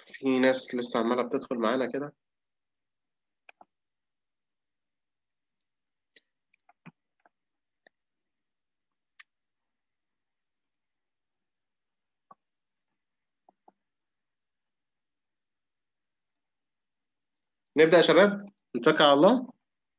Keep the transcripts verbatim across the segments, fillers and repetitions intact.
في ناس لسه عمالة بتدخل معانا كده. نبدأ يا شباب، نتوكل على الله.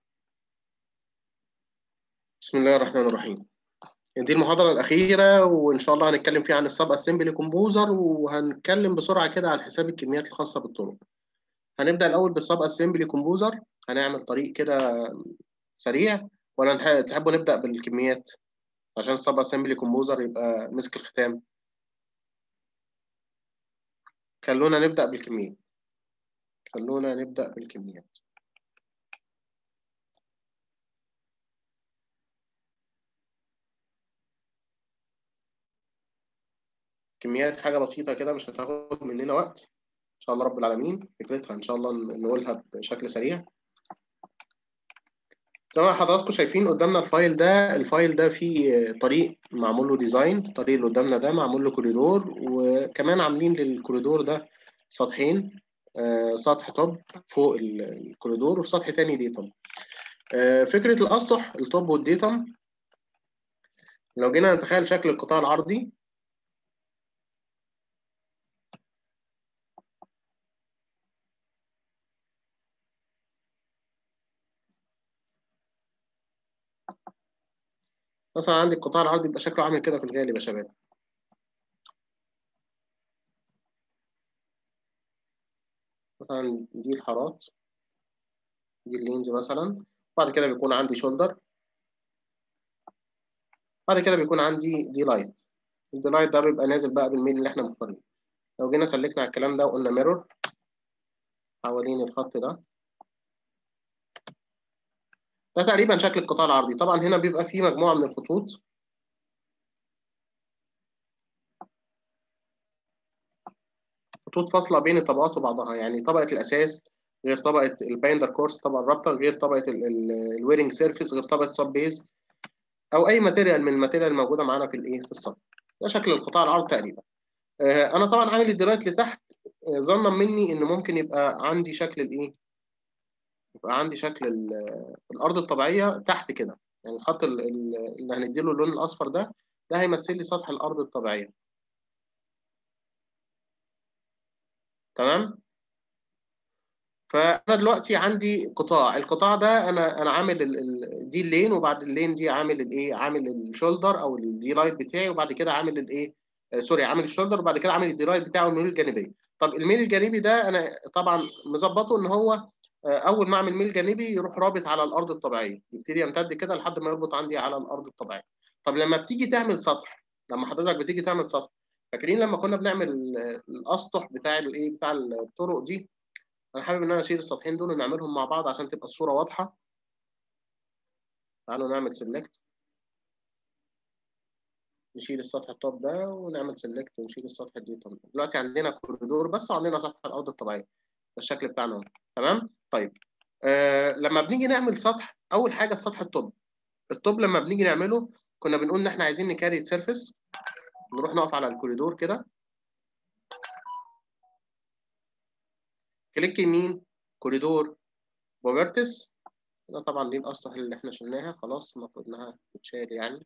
بسم الله الرحمن الرحيم. دي المحاضرة الأخيرة وإن شاء الله هنتكلم فيها عن السب أسمبلي كومبوزر، وهنتكلم بسرعة كده عن حساب الكميات الخاصة بالطرق. هنبدأ الأول بالسب أسمبلي كومبوزر، هنعمل طريق كده سريع، ولا نح- تحبوا نبدأ بالكميات عشان السب أسمبلي كومبوزر يبقى مسك الختام؟ خلونا نبدأ بالكميات. خلونا نبدأ بالكميات. كميات حاجة بسيطة كده مش هتاخد مننا وقت إن شاء الله رب العالمين. فكرتها إن شاء الله نقولها بشكل سريع. زي ما حضراتكم شايفين قدامنا الفايل ده، الفايل ده فيه طريق معمول له ديزاين. الطريق اللي قدامنا ده معمول له كوريدور، وكمان عاملين للكوريدور ده سطحين، آه، سطح توب فوق الكوريدور وسطح تاني ديتم. آه، فكرة الأسطح التوب والديتم، لو جينا نتخيل شكل القطاع العرضي، مثلا عندي القطاع العرضي يبقى شكله عامل كده في الغالب يا شباب. مثلا دي الحارات، دي اللينز مثلا. بعد كده بيكون عندي شولدر، بعد كده بيكون عندي دي لاين. الدي لاين ده بيبقى نازل بقى بالميل اللي احنا مختارينه. لو جينا سلكنا على الكلام ده وقلنا ميرور حوالين الخط ده، ده تقريبا شكل القطاع العرضي. طبعا هنا بيبقى فيه مجموعة من الخطوط، خطوط فاصلة بين الطبقات وبعضها، يعني طبقة الأساس غير طبقة البايندر كورس، طبقة الرابطة غير طبقة الويرنج سيرفيس غير طبقة سب بيز، أو أي ماتيريال من الماتيريال الموجودة معانا في الإيه في السطح. ده شكل القطاع العرضي تقريبا. آه أنا طبعا عامل الدرايت لتحت، آه، ظنا مني إن ممكن يبقى عندي شكل الإيه، يبقى عندي شكل الأرض الطبيعية تحت كده. يعني الخط ال- ال- اللي هنديله اللون الأصفر ده، ده هيمثل لي سطح الأرض الطبيعية. تمام. فانا دلوقتي عندي قطاع، القطاع ده انا انا عامل ال... ال... دي اللين، وبعد اللين دي عامل الايه، عامل الشولدر او الدي لايت بتاعي، وبعد كده عامل الايه، آه سوري، عامل الشولدر وبعد كده عامل الدي لايت بتاعه الميل الجانبيه. طب الميل الجانبي ده انا طبعا مظبطه ان هو آه اول ما اعمل ميل جانبي يروح رابط على الارض الطبيعيه، يبتدي يمتد كده لحد ما يربط عندي على الارض الطبيعيه. طب لما بتيجي تعمل سطح، لما حضرتك بتيجي تعمل سطح، فاكرين لما كنا بنعمل ال- الاسطح بتاع الايه، بتاع الطرق دي، انا حابب ان انا اشيل السطحين دول ونعملهم مع بعض عشان تبقى الصوره واضحه. تعالوا نعمل سيلكت، نشيل السطح التوب ده ونعمل سيلكت ونشيل السطح دي. طب دلوقتي عندنا كوريدور بس وعندنا سطح الارض الطبيعيه، ده الشكل بتاعنا اهو. تمام. طيب آه لما بنيجي نعمل سطح، اول حاجه السطح التوب. التوب لما بنيجي نعمله كنا بنقول ان احنا عايزين نكاريت سيرفيس، نروح نقف على الكوريدور كده، كليك يمين، كوريدور، بروبرتس. ده طبعا دي الاسطح اللي احنا شلناها خلاص، المفروض انها تتشال يعني.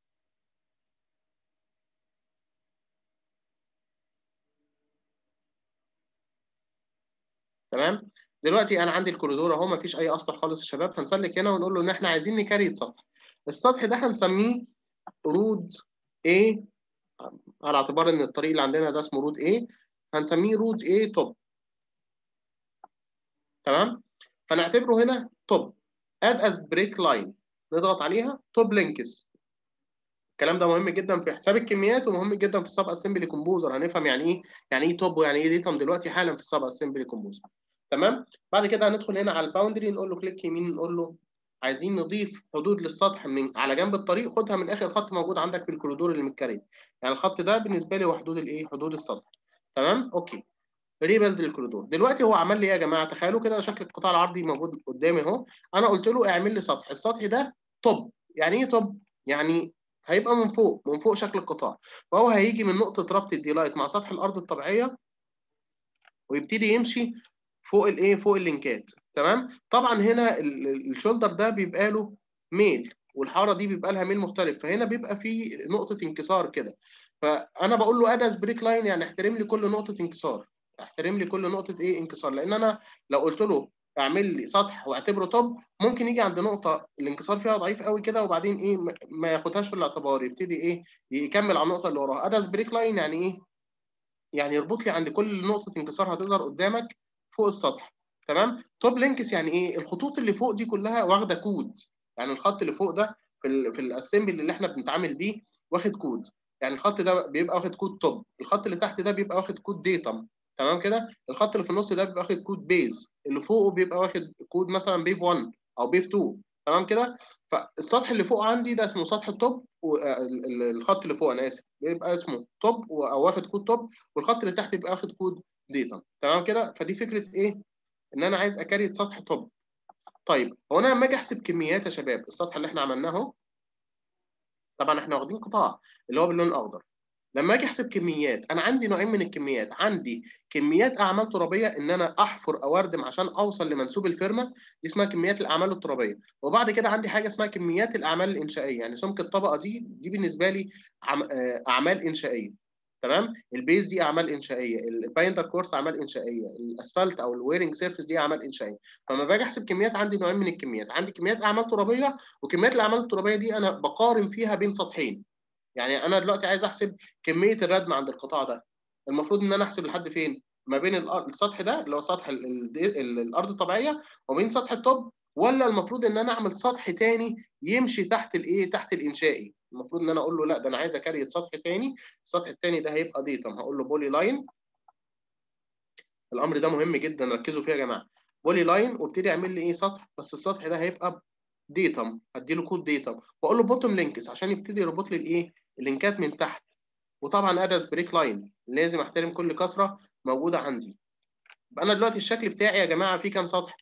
تمام. دلوقتي انا عندي الكوريدور اهو، مفيش اي اسطح خالص يا شباب. هنسلك هنا ونقول له ان احنا عايزين نكريت سطح. السطح ده هنسميه رود A، على اعتبار ان الطريق اللي عندنا ده اسمه رود A، هنسميه رود A توب. تمام. هنعتبره هنا توب. اد از بريك لاين، نضغط عليها توب لينكس. الكلام ده مهم جدا في حساب الكميات، ومهم جدا في السب اسمبلي كومبوزر. هنفهم يعني ايه، يعني ايه توب ويعني ايه ديتم دلوقتي حالا في السب اسمبلي كومبوزر. تمام. بعد كده هندخل هنا على الباوندري، نقول له كليك يمين، نقول له عايزين نضيف حدود للسطح من على جنب الطريق، خدها من اخر خط موجود عندك في الكوريدور اللي متكريت. يعني الخط ده بالنسبه لي هو حدود الايه، حدود السطح. تمام. اوكي. ريبيلد الكوريدور. دلوقتي هو عمل لي ايه يا جماعه؟ تخيلوا كده شكل القطاع العرضي موجود قدامي اهو. انا قلت له اعمل لي سطح، السطح ده توب. يعني ايه توب؟ يعني هيبقى من فوق، من فوق شكل القطاع. فهو هيجي من نقطه ربط الديلايت مع سطح الارض الطبيعيه ويبتدي يمشي فوق الايه فوق اللينكات. تمام. طبعا هنا الشولدر ده بيبقى له ميل، والحاره دي بيبقى لها ميل مختلف، فهنا بيبقى في نقطه انكسار كده. فانا بقول له ادز بريك لاين، يعني احترم لي كل نقطه انكسار، احترم لي كل نقطه ايه انكسار. لان انا لو قلت له اعمل لي سطح واعتبره توب، ممكن يجي عند نقطه الانكسار فيها ضعيف قوي كده، وبعدين ايه ما ياخدهاش في الاعتبار، يبتدي ايه يكمل على النقطه اللي وراها. ادز بريك لاين يعني ايه؟ يعني يربط لي عند كل نقطه انكسار هتظهر قدامك فوق السطح. تمام. توب لينكس يعني ايه؟ الخطوط اللي فوق دي كلها واخده كود، يعني الخط اللي فوق ده في ال في الاسمبل اللي احنا بنتعامل بيه واخد كود، يعني الخط ده بيبقى واخد كود توب، الخط اللي تحت ده بيبقى واخد كود ديتم. تمام كده. الخط اللي في النص ده بيبقى واخد كود بيز، اللي فوقه بيبقى واخد كود مثلا بيف واحد او بيف اتنين. تمام كده. فالسطح اللي فوق عندي ده اسمه سطح التوب، والخط اللي فوق انا اسف بيبقى اسمه توب او واخد كود توب، والخط اللي تحت بيبقى واخد كود ديتم. تمام كده. فدي فكره ايه؟ ان انا عايز اكريت سطح توب. طيب هو انا لما اجي احسب كميات يا شباب، السطح اللي احنا عملناه اهو، طبعا احنا واخدين قطاع اللي هو باللون الاخضر. لما اجي احسب كميات، انا عندي نوعين من الكميات. عندي كميات اعمال ترابيه، ان انا احفر او اردم عشان اوصل لمنسوب الفيرما، دي اسمها كميات الاعمال الترابيه. وبعد كده عندي حاجه اسمها كميات الاعمال الانشائيه، يعني سمك الطبقه دي دي بالنسبه لي اعمال انشائيه. تمام. البيز دي اعمال انشائيه، البايندر كورس اعمال انشائيه، الاسفلت او الويرنج سيرفيس دي اعمال انشائيه. فلما باجي احسب كميات عندي نوعين من الكميات، عندي كميات اعمال ترابيه، وكميات الاعمال الترابيه دي انا بقارن فيها بين سطحين. يعني انا دلوقتي عايز احسب كميه الردم عند القطاع ده، المفروض ان انا احسب لحد فين؟ ما بين السطح ده اللي هو سطح الارض الطبيعيه وبين سطح التوب، ولا المفروض ان انا اعمل سطح تاني يمشي تحت الايه تحت الانشائي؟ المفروض ان انا اقول له لا، ده انا عايز اكريت سطح تاني، السطح التاني ده هيبقى ديتم، هقول له بولي لاين. الامر ده مهم جدا، ركزوا فيه يا جماعه. بولي لاين وابتدي اعمل لي ايه سطح، بس السطح ده هيبقى ديتم، هدي له كود ديتم، واقول له بوتوم لينكس عشان يبتدي يربط لي الايه اللينكات من تحت. وطبعا ادز بريك لاين لازم احترم كل كسره موجوده عندي. يبقى انا دلوقتي الشكل بتاعي يا جماعه فيه كام سطح؟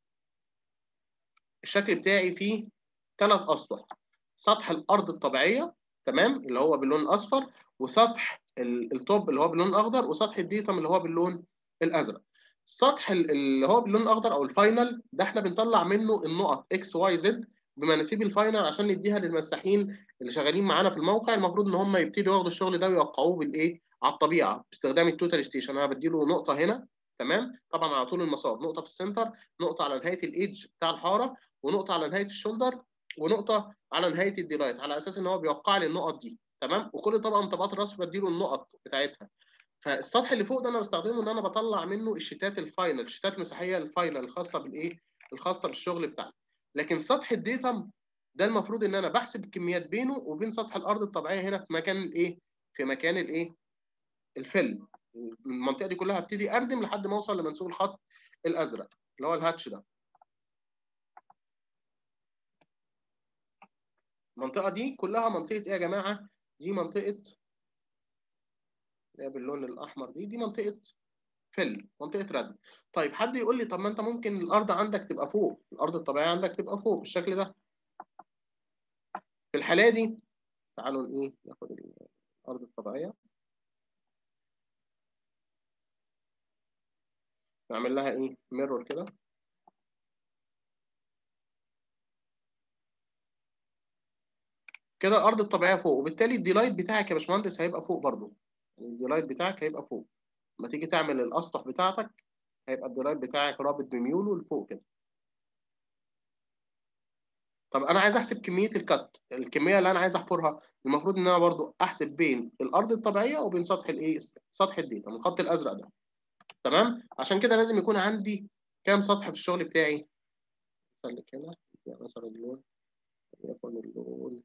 الشكل بتاعي فيه ثلاث اسطح. سطح الارض الطبيعيه، تمام، اللي هو باللون الاصفر، وسطح التوب اللي هو باللون الاخضر، وسطح الديتم اللي هو باللون الازرق. السطح اللي هو باللون الاخضر او الفاينل ده احنا بنطلع منه النقط اكس واي زد بمناسيب الفاينل عشان نديها للمساحين اللي شغالين معانا في الموقع. المفروض ان هم يبتدوا ياخدوا الشغل ده ويوقعوه بالايه على الطبيعه باستخدام التوتال ستيشن. انا بديله نقطه هنا، تمام، طبعا على طول المسار، نقطه في السنتر، نقطه على نهايه الايدج بتاع الحاره، ونقطه على نهايه الشولدر، ونقطه على نهايه الديلايت، على اساس ان هو بيوقع لي النقط دي. تمام. وكل طبقه من طبقات الرسم بديله النقط بتاعتها. فالسطح اللي فوق ده انا بستخدمه ان انا بطلع منه الشيتات الفاينل، الشيتات المساحيه الفاينل الخاصه بالايه الخاصه بالشغل بتاعنا. لكن سطح الديتم ده المفروض ان انا بحسب الكميات بينه وبين سطح الارض الطبيعيه هنا في مكان الايه في مكان الايه الفل. المنطقه دي كلها هبتدي اردم لحد ما اوصل لمنسوب الخط الازرق اللي هو الهاتش ده. المنطقه دي كلها منطقه ايه يا جماعه؟ دي منطقه اللي هي باللون الاحمر دي دي منطقه فل، منطقه ردم. طيب حد يقول لي طب ما انت ممكن الارض عندك تبقى فوق، الارض الطبيعيه عندك تبقى فوق بالشكل ده. في الحاله دي تعالوا ايه ناخد الارض الطبيعيه، نعمل لها ايه ميرور كده. كده الارض الطبيعيه فوق، وبالتالي الديلايت بتاعك يا باشمهندس هيبقى فوق برضو. يعني الديلايت بتاعك هيبقى فوق، لما تيجي تعمل الاسطح بتاعتك هيبقى الديلايت بتاعك رابط بميوله لفوق كده. طب انا عايز احسب كميه الكت، الكميه اللي انا عايز احفرها، المفروض ان انا برضو احسب بين الارض الطبيعيه وبين سطح الايه سطح الديتا من الخط الازرق ده. تمام. عشان كده لازم يكون عندي كام سطح في الشغل بتاعي. خليك هنا يعني مثلا اللون يكون اللون،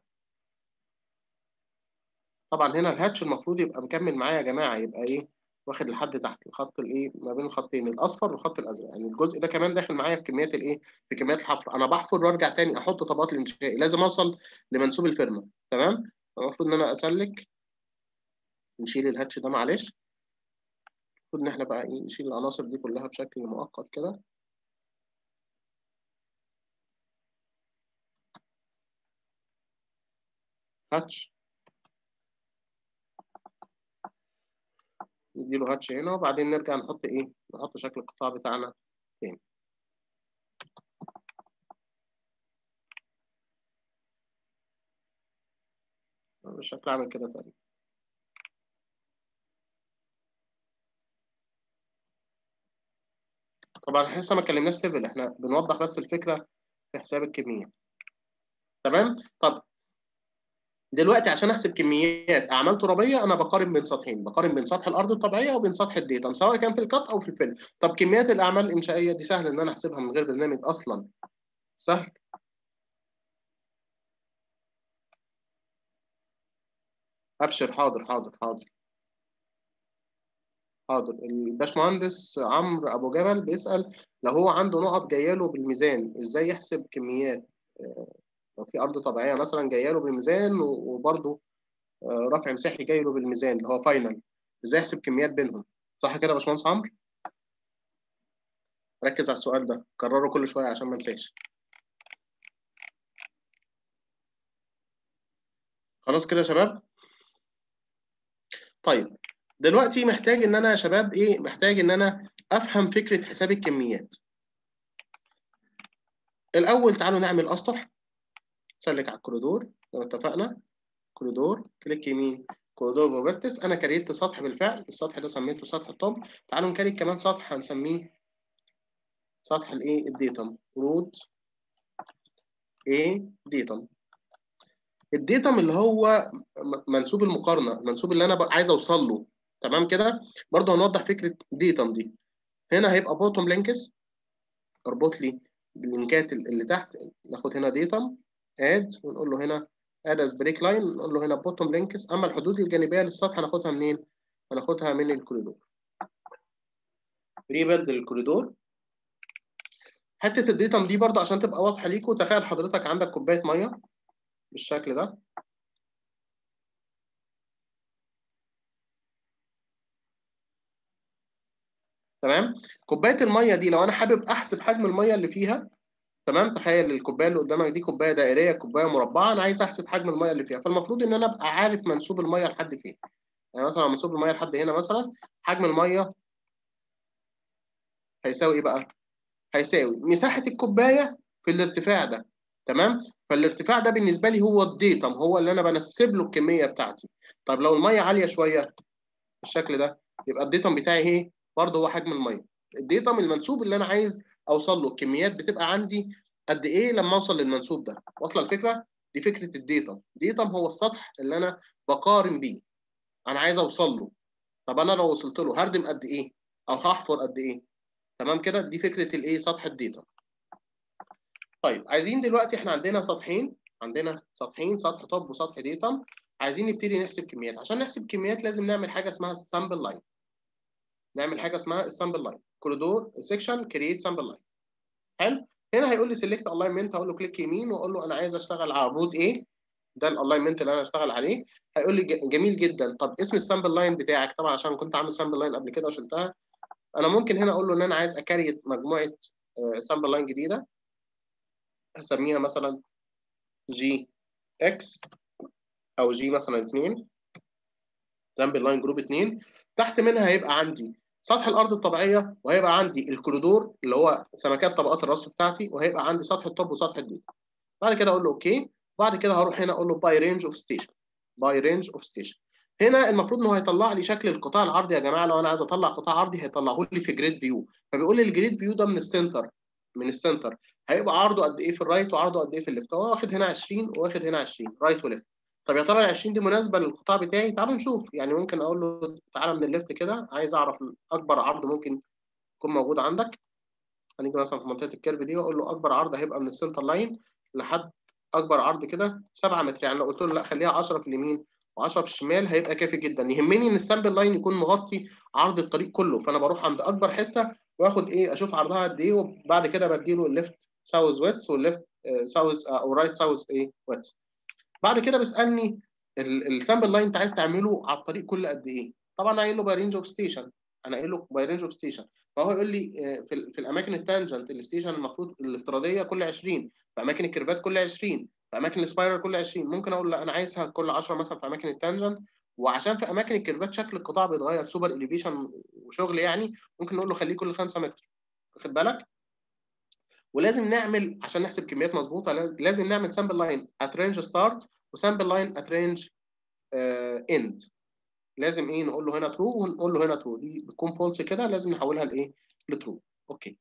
طبعا هنا الهاتش المفروض يبقى مكمل معايا يا جماعه، يبقى ايه واخد لحد تحت الخط الايه ما بين الخطين الاصفر والخط الازرق، يعني الجزء ده كمان داخل معايا في كميات الايه في كميات الحفر. انا بحفر وارجع تاني احط طبقات الانشائي، لازم اوصل لمنسوب الفيرما. تمام. المفروض ان انا اسلك، نشيل الهاتش ده معلش. المفروض ان احنا بقى ايه نشيل العناصر دي كلها بشكل مؤقت كده. هاتش نديله هاتش هنا وبعدين نرجع نحط ايه؟ نحط شكل القطاع بتاعنا تاني. بالشكل عامل كده تقريبا. طبعا احنا لسه ما اتكلمناش ليفل، احنا بنوضح بس الفكره في حساب الكميات. تمام؟ طب دلوقتي عشان احسب كميات اعمال ترابيه انا بقارن بين سطحين، بقارن بين سطح الارض الطبيعيه وبين سطح الديتم سواء كان في الكات او في الفيل. طب كميات الاعمال الانشائيه دي سهل ان انا احسبها من غير برنامج اصلا، سهل. ابشر، حاضر حاضر حاضر حاضر. الباشمهندس عمرو ابو جبل بيسال لو هو عنده نقط جايه له بالميزان ازاي يحسب كميات. آه، لو في ارض طبيعيه مثلا جايه له بالميزان وبرده رفع مساحي جاي له بالميزان اللي هو فاينل، ازاي يحسب كميات بينهم؟ صح كده يا باشمهندس عمرو؟ ركز على السؤال ده، كرره كل شويه عشان ما انساش. خلاص كده يا شباب؟ طيب دلوقتي محتاج ان انا يا شباب ايه؟ محتاج ان انا افهم فكره حساب الكميات. الاول تعالوا نعمل اسطح. سلك على الكوريدور زي ما اتفقنا، كوريدور، كليك يمين، كوريدور بروبرتس. انا كريت سطح بالفعل، السطح ده سميته سطح الطب. تعالوا نكريت كمان سطح هنسميه سطح الايه؟ الديتم، رود ايه ديتم. الديتم اللي هو منسوب المقارنه، المنسوب اللي انا عايز اوصل له. تمام كده؟ برضه هنوضح فكره ديتم دي. هنا هيبقى بوتوم لينكس، اربط لي باللينكات اللي تحت. ناخد هنا ديتم اد ونقول له هنا اد از بريك لاين، نقول له هنا بوتوم لينكس. اما الحدود الجانبيه للسطح هناخدها منين؟ هناخدها من الكوريدور. ريبيلد للكوريدور. حته الديتم دي برضه عشان تبقى واضحه ليكم، تخيل حضرتك عندك كوبايه ميه بالشكل ده. تمام؟ كوبايه الميه دي لو انا حابب احسب حجم الميه اللي فيها، تمام؟ تخيل الكوبايه اللي قدامك دي كوبايه دائريه، كوبايه مربعه، انا عايز احسب حجم الميه اللي فيها، فالمفروض ان انا ابقى عارف منسوب الميه لحد فين. يعني مثلا منسوب الميه لحد هنا مثلا، حجم الميه هيساوي ايه بقى؟ هيساوي مساحه الكوبايه في الارتفاع ده. تمام؟ فالارتفاع ده بالنسبه لي هو الديتم، هو اللي انا بنسب له الكميه بتاعتي. طب لو الميه عاليه شويه بالشكل ده، يبقى الديتم بتاعي ايه؟ برضه هو حجم الميه. الديتم المنسوب اللي انا عايز اوصل له، الكميات بتبقى عندي قد ايه لما اوصل للمنسوب ده. واصله الفكره؟ دي فكره الديتم. الديتم هو السطح اللي انا بقارن بيه، انا عايز اوصل له. طب انا لو وصلت له هردم قد ايه او هحفر قد ايه؟ تمام كده؟ دي فكره الايه؟ سطح الديتم. طيب عايزين دلوقتي، احنا عندنا سطحين، عندنا سطحين، سطح توب وسطح ديتم. عايزين نبتدي نحسب كميات. عشان نحسب كميات لازم نعمل حاجه اسمها السامبل لاين. نعمل حاجه اسمها السامبل لاين. كوريدور سيكشن كرييت سامبل لاين. حلو. هنا هيقول لي سيلكت الاينمنت، هقول له كليك يمين واقول له انا عايز اشتغل على الرود ايه. ده الالاينمنت اللي انا اشتغل عليه. هيقول لي جميل جدا، طب اسم السامبل لاين بتاعك. طبعا عشان كنت عامل سامبل لاين قبل كده وشلتها، انا ممكن هنا اقول له ان انا عايز اكريت مجموعه سامبل لاين جديده، هسميها مثلا جي اكس او جي مثلا اتنين، سامبل لاين جروب اتنين. تحت منها هيبقى عندي سطح الارض الطبيعيه، وهيبقى عندي الكوريدور اللي هو سمكات طبقات الرصف بتاعتي، وهيبقى عندي سطح التوب وسطح الديب. بعد كده اقول له اوكي. بعد كده هروح هنا اقول له باي رينج اوف ستيشن. باي رينج اوف ستيشن. هنا المفروض ان هو هيطلع لي شكل القطاع العرضي. يا جماعه لو انا عايز اطلع قطاع عرضي هيطلعه لي في جريد فيو، فبيقول لي الجريد فيو ده من السنتر، من السنتر هيبقى عرضه قد ايه في الرايت وعرضه قد ايه في الليفت. هو واخد هنا عشرين وواخد هنا عشرين، رايت وليفت. طب يا ترى ال عشرين دي مناسبه للقطاع بتاعي؟ تعالوا نشوف. يعني ممكن اقول له تعالى من الليفت كده، عايز اعرف اكبر عرض ممكن يكون موجود عندك. هنيجي مثلا في منطقه الكيرف دي واقول له اكبر عرض هيبقى من السنتر لاين لحد اكبر عرض كده سبعة متر. يعني لو قلت له لا خليها عشرة في اليمين و10 في الشمال هيبقى كافي جدا. يهمني ان السامبل لاين يكون مغطي عرض الطريق كله، فانا بروح عند اكبر حته واخد ايه، اشوف عرضها قد ايه، وبعد كده بديله الليفت ساوث ويتس والليفت ساوث او رايت ساوث ايه ويتس. بعد كده بيسالني السامبل لاين انت عايز تعمله على الطريق كله قد ايه؟ طبعا انا قايل له باي رينج اوف ستيشن، انا قايل له باي رينج اوف ستيشن. فهو يقول لي في, في الاماكن التانجنت الستيشن المفروض الافتراضيه كل عشرين، في اماكن الكيرفات كل عشرين، في اماكن السبايرال كل عشرين. ممكن اقول لا انا عايزها كل عشرة مثلا في اماكن التانجنت، وعشان في اماكن الكيرفات شكل القطاع بيتغير سوبر اليفيشن وشغل يعني، ممكن نقول له خليه كل خمسة متر، واخد بالك؟ ولازم نعمل عشان نحسب كميات مظبوطه لازم نعمل سامبل لاين ات رينج ستارت وسامبل لاين ات رينج اند. لازم ايه نقول له هنا ترو ونقول له هنا ترو، دي بتكون فولس كده لازم نحولها لايه؟ لترو. اوكي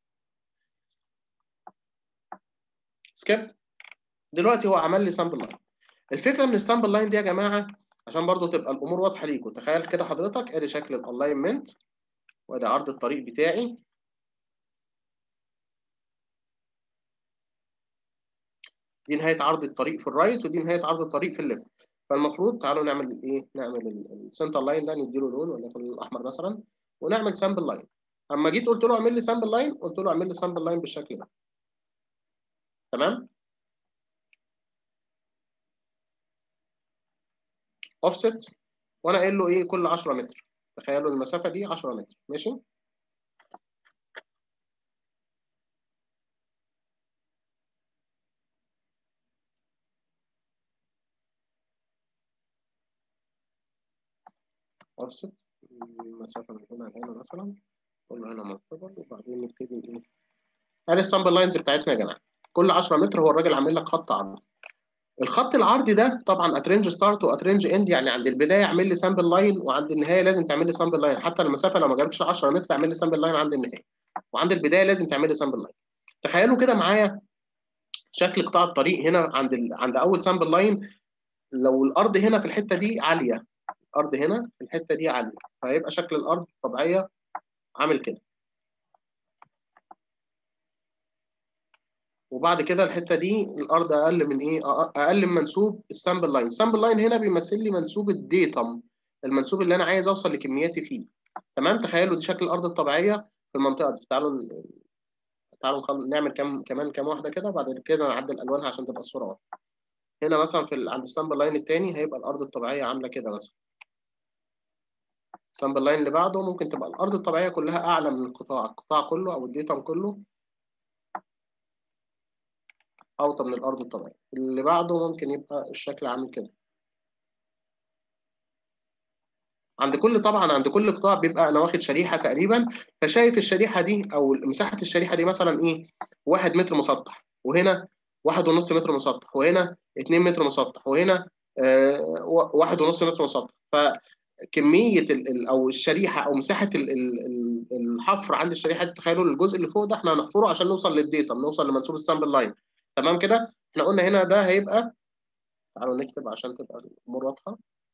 سكيب. دلوقتي هو عمل لي سامبل لاين. الفكره من السامبل لاين دي يا جماعه عشان برضو تبقى الامور واضحه ليكم، تخيل كده حضرتك ادي شكل الالاينمنت وادي عرض الطريق بتاعي، دي نهايه عرض الطريق في الرايت ودي نهايه عرض الطريق في الليفت. فالمفروض تعالوا نعمل ايه؟ نعمل السنتر لاين ده نديله لون وليكن الاحمر مثلا ونعمل سامبل لاين. اما جيت قلت له اعمل لي سامبل لاين قلت له اعمل لي سامبل لاين بالشكل ده. تمام؟ اوفست وانا قايل له ايه؟ كل عشرة متر. تخيلوا المسافه دي عشرة متر. ماشي؟ اوفست المسافه من هنا لهنا مثلا، قول له هنا مرتبط وبعدين نبتدي ايه؟ ادي السامبل لاينز بتاعتنا يا جماعه. كل عشرة متر هو الراجل عامل لك خط عرض. الخط العرضي ده طبعا اترينج ستارت واترينج اند، يعني عند البدايه اعمل لي سامبل لاين وعند النهايه لازم تعمل لي سامبل لاين، حتى المسافه لو ما جابتش عشرة متر اعمل لي سامبل لاين عند النهايه، وعند البدايه لازم تعمل لي سامبل لاين. تخيلوا كده معايا شكل قطاع الطريق هنا عند ال... عند اول سامبل لاين. لو الارض هنا في الحته دي عاليه، الارض هنا في الحته دي عاليه، فهيبقى شكل الارض الطبيعيه عامل كده. وبعد كده الحته دي الارض اقل من ايه؟ اقل من منسوب السامبل لاين. السامبل لاين هنا بيمثل لي منسوب الديتم، المنسوب اللي انا عايز اوصل لكمياتي فيه. تمام؟ تخيلوا دي شكل الارض الطبيعيه في المنطقه دي. تعالوا تعالوا نخل... نعمل كم كمان كام واحده كده وبعد كده نعدل الوانها عشان تبقى الصوره واضحه. هنا مثلا في ال... عند السامبل لاين الثاني هيبقى الارض الطبيعيه عامله كده مثلا. السامبل لاين اللي بعده ممكن تبقى الارض الطبيعيه كلها اعلى من القطاع، القطاع كله او الديتم كله اوطى من الارض الطبيعيه. اللي بعده ممكن يبقى الشكل عامل كده. عند كل طبعا عند كل قطاع بيبقى انا واخد شريحه تقريبا، فشايف الشريحه دي او مساحه الشريحه دي مثلا ايه؟ واحد متر مسطح، وهنا واحد ونص متر مسطح، وهنا اتنين متر مسطح، وهنا آه واحد ونص متر مسطح. فكميه ال ال او الشريحه او مساحه ال ال الحفر عند الشريحه دي، تخيلوا الجزء اللي فوق ده احنا هنحفره عشان نوصل للديتا، نوصل لمنسوب السامبل لاين. تمام كده؟ احنا قلنا هنا ده هيبقى، تعالوا نكتب عشان تبقى الامور واضحه.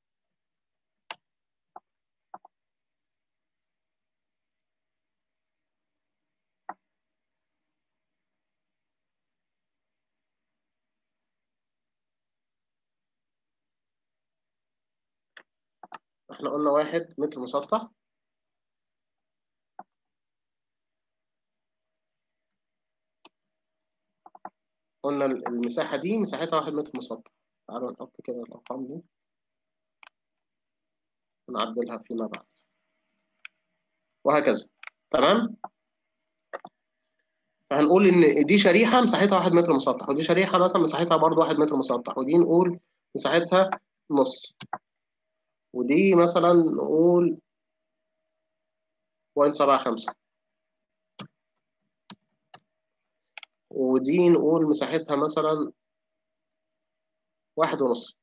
احنا قلنا واحد متر مسطح، قلنا المساحة دي مساحتها واحد متر مسطح. تعالوا نحط كده الأرقام دي ونعدلها فيما بعد وهكذا. تمام؟ فهنقول إن دي شريحة مساحتها واحد متر مسطح، ودي شريحة مثلا مساحتها برضو واحد متر مسطح، ودي نقول مساحتها نص، ودي مثلا نقول بوينت سبعة خمسة، ودي نقول مساحتها مثلا واحد ونص،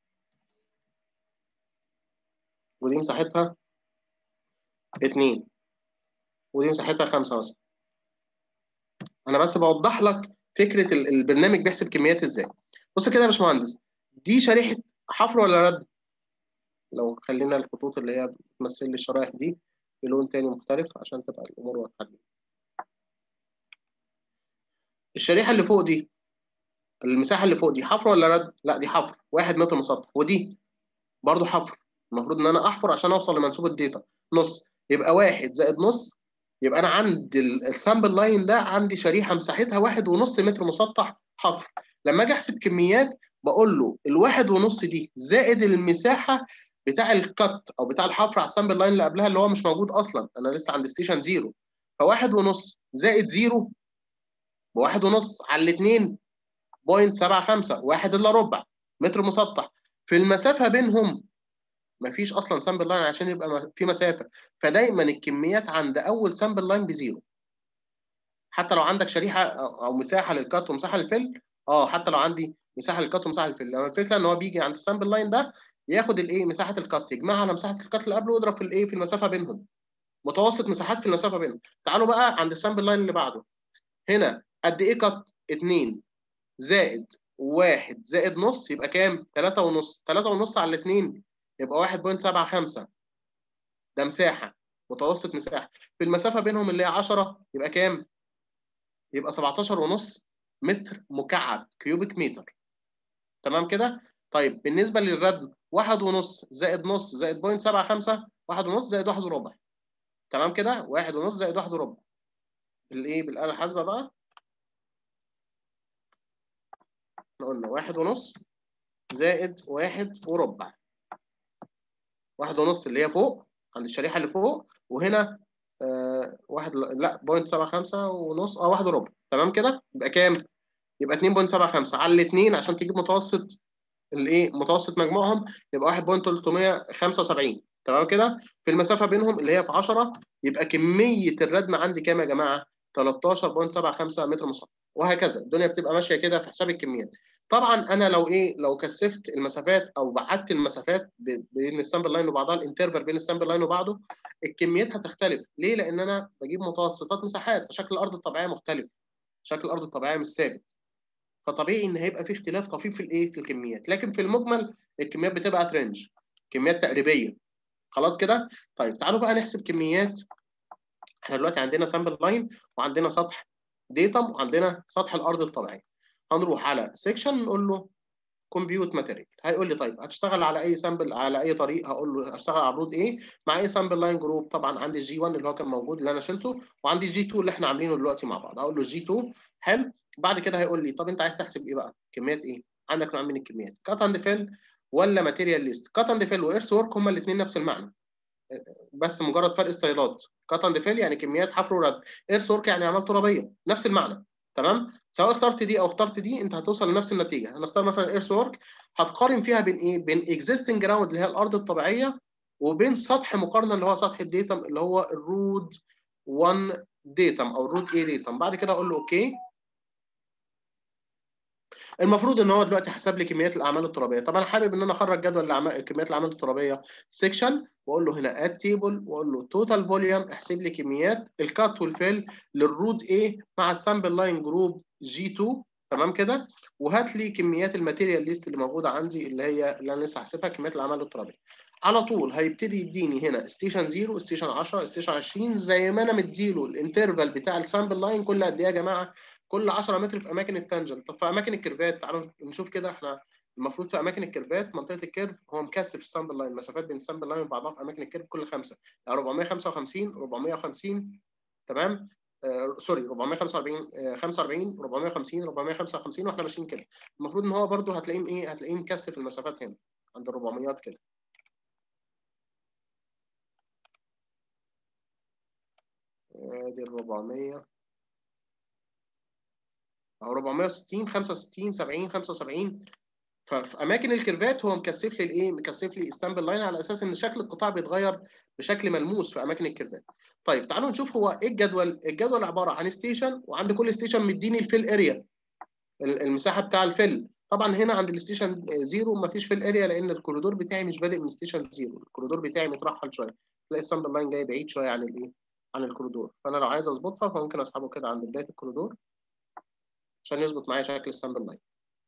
ودي مساحتها اتنين، ودي مساحتها خمسة مثلا. أنا بس بوضح لك فكرة البرنامج بيحسب كميات إزاي. بص كده يا باشمهندس، دي شريحة حفر ولا رد؟ لو خلينا الخطوط اللي هي بتمثل لي الشرايح دي بلون تاني مختلف عشان تبقى الامور واضحه. الشريحه اللي فوق دي، المساحه اللي فوق دي حفر ولا رد؟ لا دي حفر، واحد متر مسطح، ودي برضو حفر. المفروض ان انا احفر عشان اوصل لمنسوب الداتا نص، يبقى واحد زائد نص، يبقى انا عند السامبل لاين ده عندي شريحه مساحتها واحد ونص متر مسطح حفر. لما اجي احسب كميات بقول له الواحد ونص دي زائد المساحه بتاع الكت او بتاع الحفر على السامبل لاين اللي قبلها اللي هو مش موجود اصلا، انا لسه عند ستيشن زيرو. فواحد ونص زائد زيرو بواحد ونص على الاثنين بوينت سبعة خمسة، واحد الا ربع متر مسطح. في المسافه بينهم مفيش اصلا سامبل لاين عشان يبقى في مسافه، فدايما الكميات عند اول سامبل لاين بزيرو. حتى لو عندك شريحه او أو مساحه للكات ومساحه للفل، اه حتى لو عندي مساحه للكات ومساحه للفل، لو الفكره ان هو بيجي عند السامبل لاين ده ياخد الايه مساحه الكات يجمعها على مساحه الكات اللي قبله ويضرب في الايه في المسافه بينهم، متوسط مساحات في المسافه بينهم. تعالوا بقى عند السامبل لاين اللي بعده، هنا قد ايه كات؟ اتنين زائد واحد زائد نص يبقى كام؟ تلاتة ونص. تلاتة ونص على اتنين يبقى واحد فاصلة سبعة خمسة، ده مساحه، متوسط مساحه. في المسافه بينهم اللي هي عشرة يبقى كام؟ يبقى سبعتاشر ونص متر مكعب كيوبيك متر. تمام كده؟ طيب بالنسبه للردم، واحد ونص زائد نص زائد صفر فاصلة سبعة خمسة، واحد ونص زائد واحد وربع. تمام كده؟ واحد ونص زائد واحد وربع. بالايه؟ بالاله الحاسبه بقى. احنا قلنا واحد ونص زائد واحد وربع. واحد ونص اللي هي فوق عند الشريحه اللي فوق، وهنا آه واحد لا صفر فاصلة سبعة خمسة ونص، اه واحد وربع. تمام كده؟ يبقى كام؟ يبقى اتنين فاصلة سبعة خمسة على الاثنين عشان تجيب متوسط الايه متوسط مجموعهم، يبقى واحد فاصلة تلتمية خمسة وسبعين. تمام كده؟ في المسافه بينهم اللي هي في عشرة، يبقى كميه الردم عندي كام يا جماعه؟ تلتاشر فاصلة سبعة خمسة متر مسطح. وهكذا الدنيا بتبقى ماشيه كده في حساب الكميات. طبعا انا لو ايه لو كثفت المسافات او بعدت المسافات بين السامبل لاين وبعضها، الانترفال بين السامبل لاين وبعضه، الكميات هتختلف. ليه؟ لان انا بجيب متوسطات مساحات، فشكل الارض الطبيعيه مختلف، شكل الارض الطبيعيه مش ثابت، فطبيعي ان هيبقى في اختلاف طفيف في الايه في الكميات. لكن في المجمل الكميات بتبقى ترنج، كميات تقريبيه. خلاص كده؟ طيب تعالوا بقى نحسب كميات. احنا دلوقتي عندنا سامبل لاين وعندنا سطح ديتم وعندنا سطح الارض الطبيعي. هنروح على سيكشن نقول له كومبيوت ماتيريال. هيقول لي طيب هتشتغل على اي سامبل على اي طريق؟ هقول له هشتغل على الرود ايه مع اي سامبل لاين جروب. طبعا عندي الجي واحد اللي هو كان موجود اللي انا شلته، وعندي الجي اتنين اللي احنا عاملينه دلوقتي مع بعض. هقول له جي اتنين. حلو. بعد كده هيقول لي طب انت عايز تحسب ايه بقى؟ كميات ايه؟ عندك نوع من الكميات، كات اند فيل ولا ماتيريال ليست؟ كات اند فيل وايرث ورك هما الاثنين نفس المعنى، بس مجرد فرق ستايلات. كات اند فيل يعني كميات حفر ورد، ايرث ورك يعني اعمال ترابيه، نفس المعنى. تمام؟ سواء اخترت دي او اخترت دي انت هتوصل لنفس النتيجه. هنختار مثلا ايرث ورك، هتقارن فيها بين ايه؟ بين اكزيستنج جراوند اللي هي الارض الطبيعيه، وبين سطح مقارنه اللي هو سطح الديتم اللي هو الرود واحد ديتم او الرود ايه ديتم. بعد كده اقول له اوكي. المفروض ان هو دلوقتي حسب لي كميات الاعمال الترابيه. طب انا حابب ان انا اخرج جدول لأعمال- كميات الاعمال الترابيه، سيكشن، واقول له هنا اد تيبل، واقول له توتال فوليوم، احسب لي كميات الكات والفيل للرود A مع السامبل لاين جروب جي اتنين. تمام كده؟ وهات لي كميات الماتيريال ليست اللي موجوده عندي اللي هي اللي انا لسه حاسبها كميات الاعمال الترابيه. على طول هيبتدي يديني هنا ستيشن صفر، ستيشن عشرة، ستيشن عشرين، زي ما انا مديله الانترفال بتاع السامبل لاين كل قد ايه يا جماعه؟ كل عشرة متر في اماكن التانجنت. طب في اماكن الكيرفات تعالوا نشوف كده. احنا المفروض في اماكن الكيرفات منطقه الكيرف هو مكثف السامبل لاين، مسافات بين السامبل لاين وبعضها في اماكن الكيرف كل خمسه، يعني اربعمية وخمسة وخمسين، اربعمية وخمسين. تمام؟ آه سوري اربعمية وخمسة واربعين، آه خمسة واربعين، اربعمية وخمسين، اربعمية وخمسة وخمسين، واحنا ماشيين كده. المفروض ان هو برده هتلاقيه ايه؟ هتلاقيه مكثف المسافات هنا عند اربعمية كده. ادي آه اربعمية او اربعمية وستين، خمسة وستين، سبعين، خمسة وسبعين. ففي اماكن الكيرفات هو مكثف لي الايه؟ مكثف لي السامبل لاين على اساس ان شكل القطاع بيتغير بشكل ملموس في اماكن الكيرفات. طيب تعالوا نشوف هو ايه الجدول. الجدول عباره عن ستيشن، وعند كل ستيشن مديني الفيل اريا، المساحه بتاع الفيل. طبعا هنا عند الستيشن زيرو مفيش فيل اريا لان الكوريدور بتاعي مش بادئ من ستيشن زيرو، الكوريدور بتاعي مترحل شويه، تلاقي السامبل لاين جاي بعيد شويه عن الايه؟ عن الكوريدور. فانا لو عايز اظبطها فممكن اسحبه كده عند بدايه الكوريدور عشان يظبط معايا شكل السامبل لاين.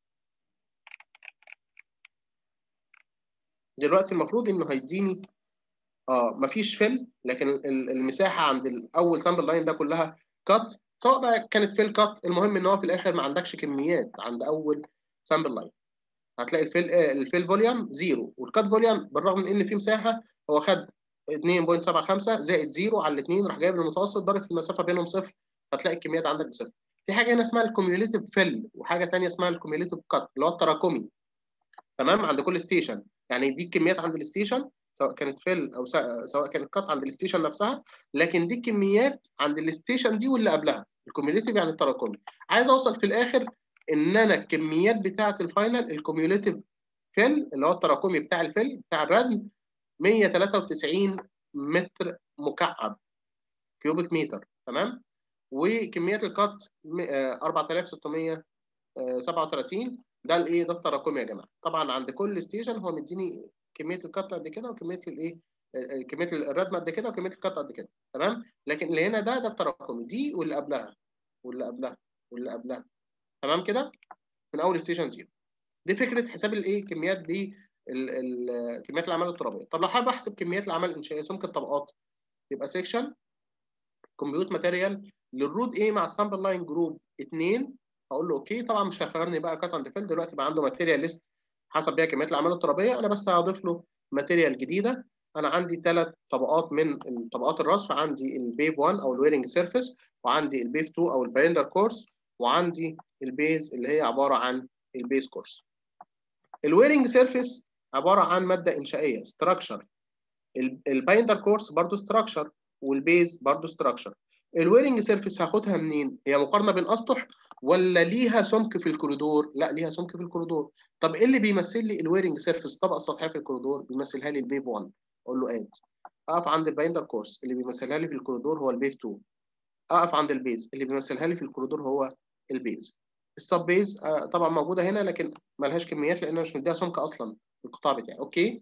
دلوقتي المفروض انه هيديني اه مفيش فيل، لكن المساحه عند الاول سامبل لاين ده كلها كات، سواء بقى كانت فيل كات. المهم ان هو في الاخر ما عندكش كميات عند اول سامبل لاين. هتلاقي الفيل آه الفيل فوليوم زيرو، والكات فوليوم بالرغم من ان في مساحه هو خد اتنين فاصلة سبعة خمسة زائد زيرو على الاثنين، راح جايب المتوسط ضارب في المسافه بينهم صفر، هتلاقي الكميات عندك بصفر. في حاجه هنا اسمها الكوميوليتيف فيل، وحاجه ثانيه اسمها الكوميوليتيف كات اللي هو التراكمي. تمام؟ عند كل ستيشن، يعني دي الكميات عند الستيشن سواء كانت فيل او سواء كانت كات عند الستيشن نفسها، لكن دي الكميات عند الستيشن دي واللي قبلها. الكوميوليتيف يعني التراكمي. عايز اوصل في الاخر ان انا الكميات بتاعه الفاينل الكوميوليتيف فيل اللي هو التراكمي بتاع الفيل بتاع الردم مية وتلاتة وتسعين متر مكعب كيوبيك متر، تمام. وكميات الكات أربعة آلاف وستمية وسبعة وتلاتين. ده الايه، ده التراكمي يا جماعه. طبعا عند كل ستيشن هو مديني كميه الكات قد كده، وكميه الايه، كميه الردم قد كده، وكميه الكات قد كده، تمام. لكن اللي هنا ده ده التراكمي، دي واللي قبلها واللي قبلها واللي قبلها، تمام كده، من اول ستيشن زيرو. دي فكره حساب الايه، كميات دي كميات الاعمال الترابيه. طب لو حابب احسب كميات الاعمال الانشائيه سمك الطبقات، يبقى سيكشن كمبيوت ماتيريال للرود ايه مع السامبل لاين جروب اتنين. هقول له اوكي. طبعا مش هيخيرني بقى كات اند فيل، دلوقتي بقى عنده ماتيريال ليست حسب بيها كميات الاعمال الترابيه. انا بس هضيف له ماتيريال جديده. انا عندي ثلاث طبقات من طبقات الرصف، عندي البيف واحد او الويرنج سيرفيس، وعندي البيف اتنين او البايندر كورس، وعندي البيز اللي هي عباره عن البيز كورس. الويرنج سيرفيس عباره عن ماده انشائيه ستراكشر، البايندر كورس برضو ستراكشر، والبيز برضو ستراكشر. الويرنج سيرفيس هاخدها منين؟ هي مقارنه بين اسطح ولا ليها سمك في الكوريدور؟ لا، ليها سمك في الكوريدور. طب ايه اللي بيمثل لي الويرنج سيرفيس الطبقه السطحيه في الكوريدور؟ بيمثلها لي البيف واحد. اقول له اد. اقف عند البايندر كورس اللي بيمثلها لي في الكوريدور هو البيف اتنين. اقف عند البيز اللي بيمثلها لي في الكوريدور هو البيز. السب بيز آه طبعا موجوده هنا، لكن مالهاش كميات لان انا مش مديها سمك اصلا في القطاع بتاعي. اوكي.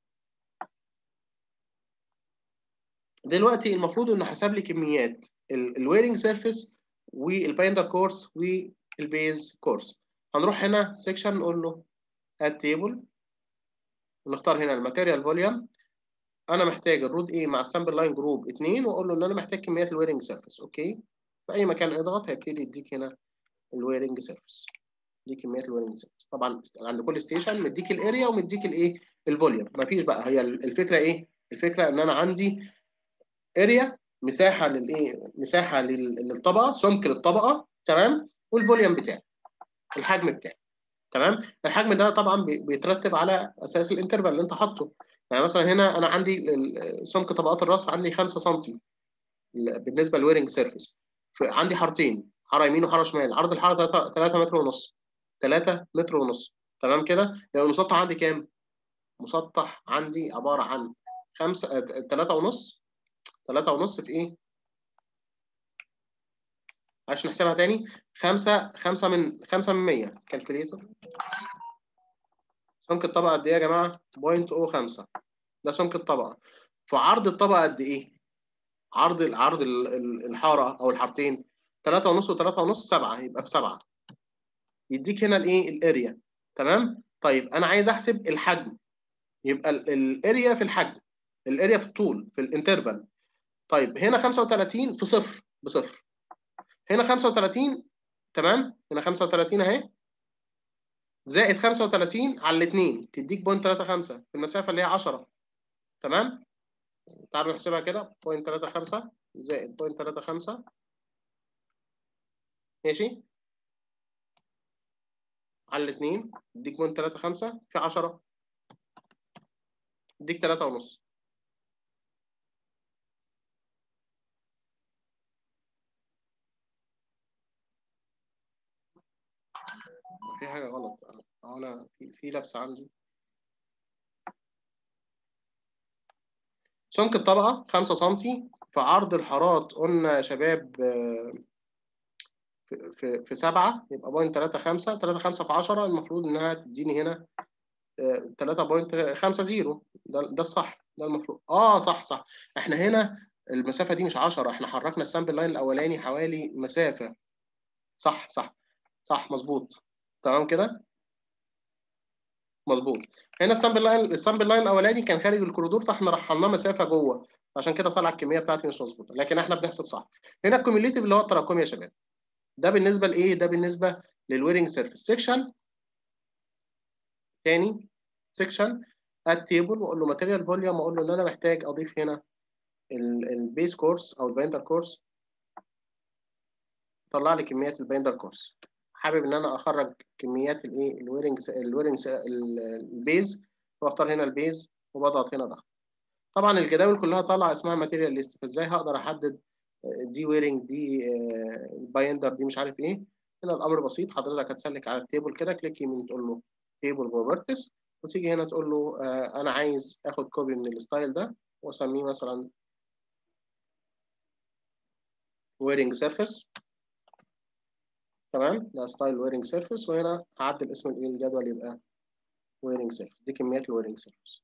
دلوقتي المفروض انه حسب لي كميات الويرنج سيرفيس والبايندر كورس والبيز كورس. هنروح هنا سيكشن نقول له اد تيبل، ونختار هنا الماتيريال فوليوم. انا محتاج الرود ايه مع السامبل لاين جروب اتنين، واقول له ان انا محتاج كميات الويرنج سيرفيس. اوكي. في اي مكان اضغط هيبتدي يديك هنا الويرنج سيرفيس. دي كميات الويرنج سيرفيس. طبعا عند كل ستيشن مديك الاريا ومديك الايه، الفوليوم. مفيش بقى، هي الفكره ايه؟ الفكره ان انا عندي اريا، مساحه للايه، مساحه للطبقه، سمك للطبقه، تمام، والفوليوم بتاعي، الحجم بتاعي، تمام. الحجم ده طبعا بيترتب على اساس الانترفال اللي انت حاطه. يعني مثلا هنا انا عندي سمك طبقات الرصف عندي خمسة سم بالنسبه للويرنج سيرفيس. عندي حارتين، حاره يمين وحاره شمال. عرض الحاره ثلاثة متر ونص، ثلاثة متر ونص، تمام كده. يعني المسطح عندي كام؟ مسطح عندي عباره عن خمسة ثلاثة ونص، ثلاثة ونص في ايه؟ عشان نحسبها تاني، خمسة خمسة من خمسة من مية كالكوليتر. سمك الطبقة قد إيه يا جماعة؟ صفر فاصلة صفر خمسة. ده سمك الطبقة. فعرض الطبقة قد إيه؟ عرض عرض الحارة أو الحارتين ثلاثة ونص و3 ونص، سبعة، يبقى في سبعة. يديك هنا الإيه؟ الأريا، تمام؟ طيب أنا عايز أحسب الحجم، يبقى الأريا في الحجم، الأريا في الطول في الانترفال. طيب هنا خمسة وتلاتين في صفر بصفر، هنا خمسة وتلاتين، تمام؟ هنا خمسة وتلاتين أهي، زائد خمسة وتلاتين على الاثنين تديك صفر فاصلة تلاتة خمسة في المسافه اللي هي عشرة، تمام. تعالوا نحسبها كده، صفر فاصلة تلاتة خمسة زائد صفر فاصلة تلاتة خمسة، ماشي، على الاثنين تديك صفر فاصلة تلاتة خمسة في عشرة، تديك ثلاثة ونص. في حاجه غلط، انا في في لبسه عندي. سمك الطبقه خمسة سم، في عرض الحارات قلنا يا شباب في في, في سبعة، يبقى صفر فاصلة تلاتة خمسة، تلاتة خمسة في عشرة، المفروض انها تديني هنا ثلاثة فاصلة خمسة. ده ده الصح، ده المفروض. اه صح صح. احنا هنا المسافه دي مش عشرة، احنا حركنا السامبل لاين الاولاني حوالي مسافه. صح صح صح، مظبوط، تمام كده، مظبوط. هنا السامبل لاين السامبل لاين الاولاني كان خارج الكوريدور، فاحنا رحلناه مسافه جوه، عشان كده طلع الكميه بتاعتي مش مظبوطه، لكن احنا بنحسب صح. هنا الكوميوليتيف اللي هو التراكمي يا شباب، ده بالنسبه لايه؟ ده بالنسبه للويرنج سيرفيس. سيكشن تاني، سيكشن اد تيبل، واقول له ماتيريال فوليوم، واقول له ان انا محتاج اضيف هنا البيس كورس او البايندر كورس. طلع لي كميات البايندر كورس. حابب ان انا اخرج كميات الايه، الويرنج الويرنج البيز، واختار هنا البيز وبضغط هنا ضغط. طبعا الجداول كلها طالعه اسمها ماتيريال ليست، فازاي هقدر احدد دي ويرنج، دي بايندر، دي مش عارف ايه. هنا الامر بسيط، حضرتك هتسلك على التيبل كده، كليك يمين تقول له تيبل بروبرتيز، وتيجي هنا تقول له آه انا عايز اخد كوبي من الستايل ده واسميه مثلا ويرنج سيرفيس. تمام، ده ستايل ويرنج سيرفيس، وهنا هعدل اسم الجدول يبقى ويرنج سيرفيس. دي كميات الويرنج سيرفيس.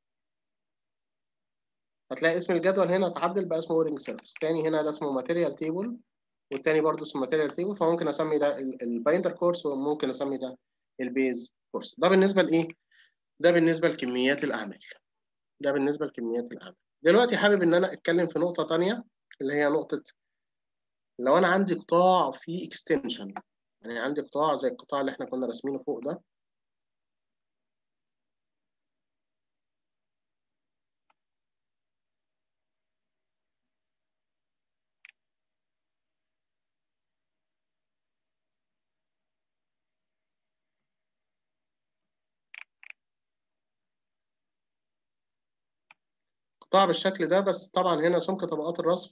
هتلاقي اسم الجدول هنا اتعدل بقى اسمه ويرنج سيرفيس. تاني هنا ده اسمه ماتيريال تيبل، والتاني برضه اسمه ماتيريال تيبل، فممكن اسمي ده البايندر كورس وممكن اسمي ده البيز كورس. ده بالنسبه لايه؟ ده بالنسبه لكميات الاعمال. ده بالنسبه لكميات الاعمال. دلوقتي حابب ان انا اتكلم في نقطه ثانيه، اللي هي نقطه لو انا عندي قطاع فيه اكستنشن. يعني عندي قطاع زي القطاع اللي احنا كنا راسمينه فوق ده. قطاع بالشكل ده، بس طبعا هنا سمك طبقات الرصف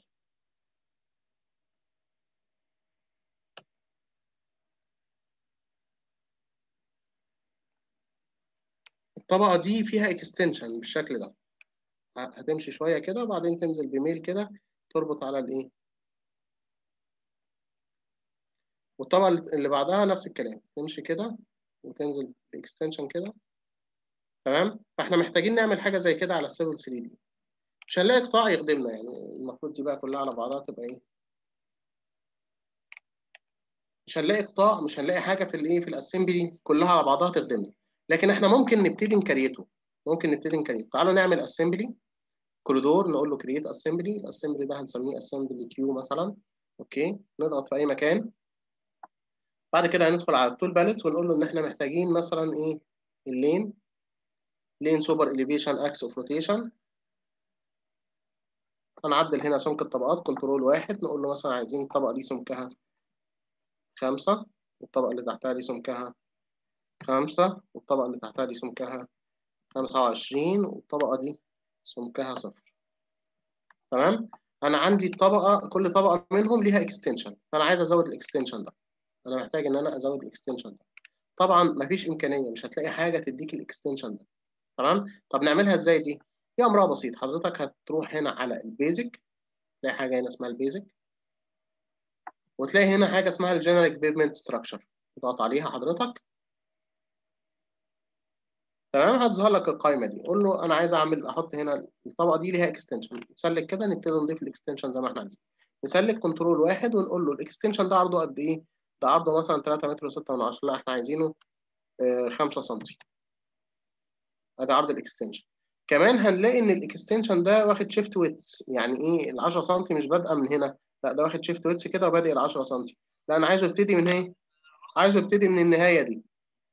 الطبقه دي فيها اكستنشن بالشكل ده. هتمشي شويه كده وبعدين تنزل بميل كده تربط على الايه، والطبقه اللي بعدها نفس الكلام، تمشي كده وتنزل باكستنشن كده. تمام، فاحنا محتاجين نعمل حاجه زي كده على السيفل ثري دي. مش هنلاقي قطاع يخدمنا، يعني المفروض دي بقى كلها على بعضها تبقى ايه، مش هنلاقي قطاع، مش هنلاقي حاجه في الايه في الاسمبلي كلها على بعضها تخدمنا. لكن احنا ممكن نبتدي نكريته. ممكن نبتدي نكريته. تعالوا نعمل اسمبلي كوريدور، نقول له كرييت اسمبلي. الاسمبلي ده هنسميه اسمبلي كيو مثلا. اوكي، نضغط في اي مكان. بعد كده هندخل على التول باليت ونقول له ان احنا محتاجين مثلا ايه، اللين لين سوبر اليفيشن اكس اوف روتيشن. هنعدل هنا سمك الطبقات كنترول واحد، نقول له مثلا عايزين الطبقه دي سمكها خمسة، والطبقه اللي تحتها دي سمكها خمسة، والطبقه اللي تحتها دي سمكها خمسة وعشرين، والطبقه دي سمكها صفر. تمام، انا عندي الطبقه كل طبقه منهم ليها اكستنشن، فانا عايز ازود الاكستنشن ده. انا محتاج ان انا ازود الاكستنشن ده. طبعا مفيش امكانيه، مش هتلاقي حاجه تديك الاكستنشن ده. تمام، طب نعملها ازاي دي؟ دي امرها بسيط. حضرتك هتروح هنا على البيزك، تلاقي حاجه هنا اسمها البيزك، وتلاقي هنا حاجه اسمها الجنريك بيفمنت ستراكشر. تضغط عليها حضرتك. تمام، هتظهر لك القائمه دي. قول له انا عايز اعمل احط هنا الطبقه دي ليها اكستنشن. نسلك كده نبتدي نضيف الاكستنشن زي ما احنا عايزين. نسلك كنترول واحد ونقول له الاكستنشن ده عرضه قد ايه؟ ده عرضه مثلا ثلاثة متر وستة من عشرة. لا احنا عايزينه خمسة سم. ادي عرض الاكستنشن. كمان هنلاقي ان الاكستنشن ده واخد شيفت ويتس. يعني ايه؟ ال عشرة سم مش بادئه من هنا، لا ده واخد شيفت ويتس كده وبادئ ال عشرة سم. لا انا عايزه يبتدي من ايه؟ عايزه يبتدي من النهايه دي.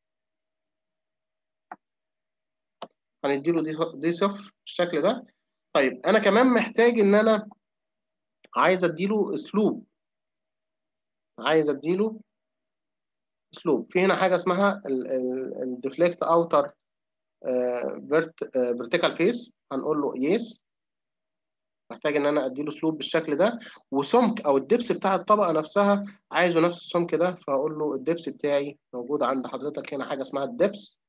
هنديله دي دي صفر بالشكل ده. طيب انا كمان محتاج ان انا عايز اديله اسلوب. عايز اديله اسلوب. في هنا حاجه اسمها الديفليكت اوتر فيرتيكال فيس. هنقول له يس. محتاج ان انا اديله سلوب بالشكل ده. وسمك او الدبس بتاع الطبقه نفسها عايزه نفس السمك ده، فاقول له الدبس بتاعي موجود عند حضرتك هنا حاجه اسمها الدبس.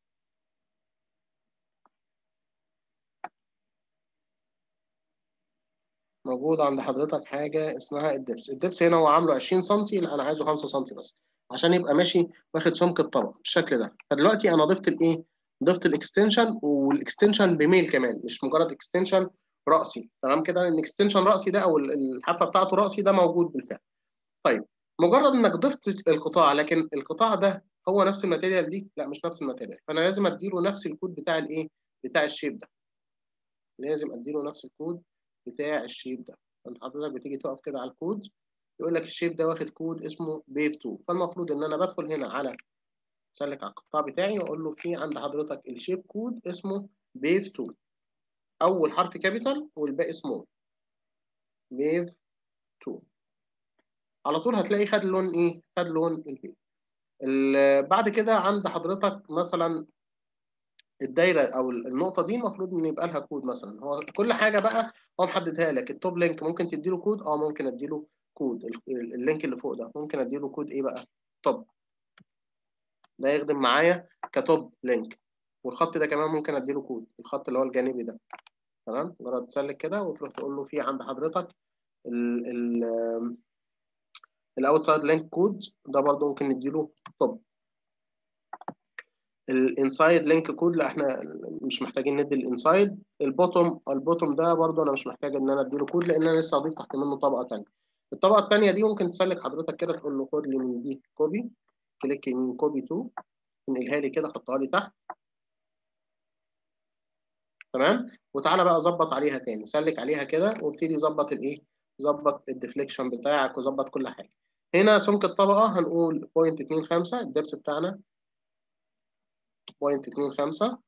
موجود عند حضرتك حاجه اسمها الدبس. الدبس هنا هو عامله عشرين سم، لا انا عايزه خمسة سم بس عشان يبقى ماشي واخد سمك الطبقه بالشكل ده. فدلوقتي انا ضفت الايه؟ ضفت الاكستنشن، والاكستنشن بميل كمان، مش مجرد اكستنشن راسي. تمام كده، لان اكستنشن راسي ده او الحافه بتاعته راسي ده موجود بالفعل. طيب مجرد انك ضفت القطاع، لكن القطاع ده هو نفس الماتيريال دي؟ لا مش نفس الماتيريال، فانا لازم اديله نفس الكود بتاع الايه؟ بتاع الشيب ده. لازم اديله نفس الكود بتاع الشيب ده. فانت حضرتك بتيجي تقف كده على الكود، يقول لك الشيب ده واخد كود اسمه بيف اتنين. فالمفروض ان انا بدخل هنا على سلك على القطاع بتاعي واقول له في عند حضرتك الشيب كود اسمه بيف اتنين. اول حرف كابيتال والباقي سمول. بيف اتنين. على طول هتلاقي خد لون ايه؟ خد لون البيف. بعد كده عند حضرتك مثلا الدايره او النقطه دي المفروض ان يبقى لها كود. مثلا هو كل حاجه بقى هو محددها لك. التوب لينك ممكن تديله كود، اه ممكن اديله كود. اللينك اللي فوق ده ممكن اديله كود ايه بقى؟ توب. ده يخدم معايا كتوب لينك. والخط ده كمان ممكن اديله كود، الخط اللي هو الجانبي ده. تمام، مجرد تسلك كده وتروح تقول له في عند حضرتك ال ال الاوتسايد لينك كود ده برضه ممكن نديله طب. الانسايد لينك كود لا احنا مش محتاجين ندي الانسايد. البوتوم البوتوم ده برضه انا مش محتاج ان انا اديله كود لان انا لسه هضيف تحت منه طبقه ثانيه. الطبقه الثانيه دي ممكن تسلك حضرتك كده تقول له خد لي من دي كوبي، كليك يمين كوبي تو، انقلها لي كده حطها لي تحت. تمام، وتعالى بقى ظبط عليها تاني، سلك عليها كده وابتدي ظبط الايه، ظبط الديفليكشن بتاعك وظبط كل حاجه. هنا سمك الطبقه هنقول صفر فاصلة اتنين خمسة، الدبس بتاعنا صفر فاصلة اتنين خمسة.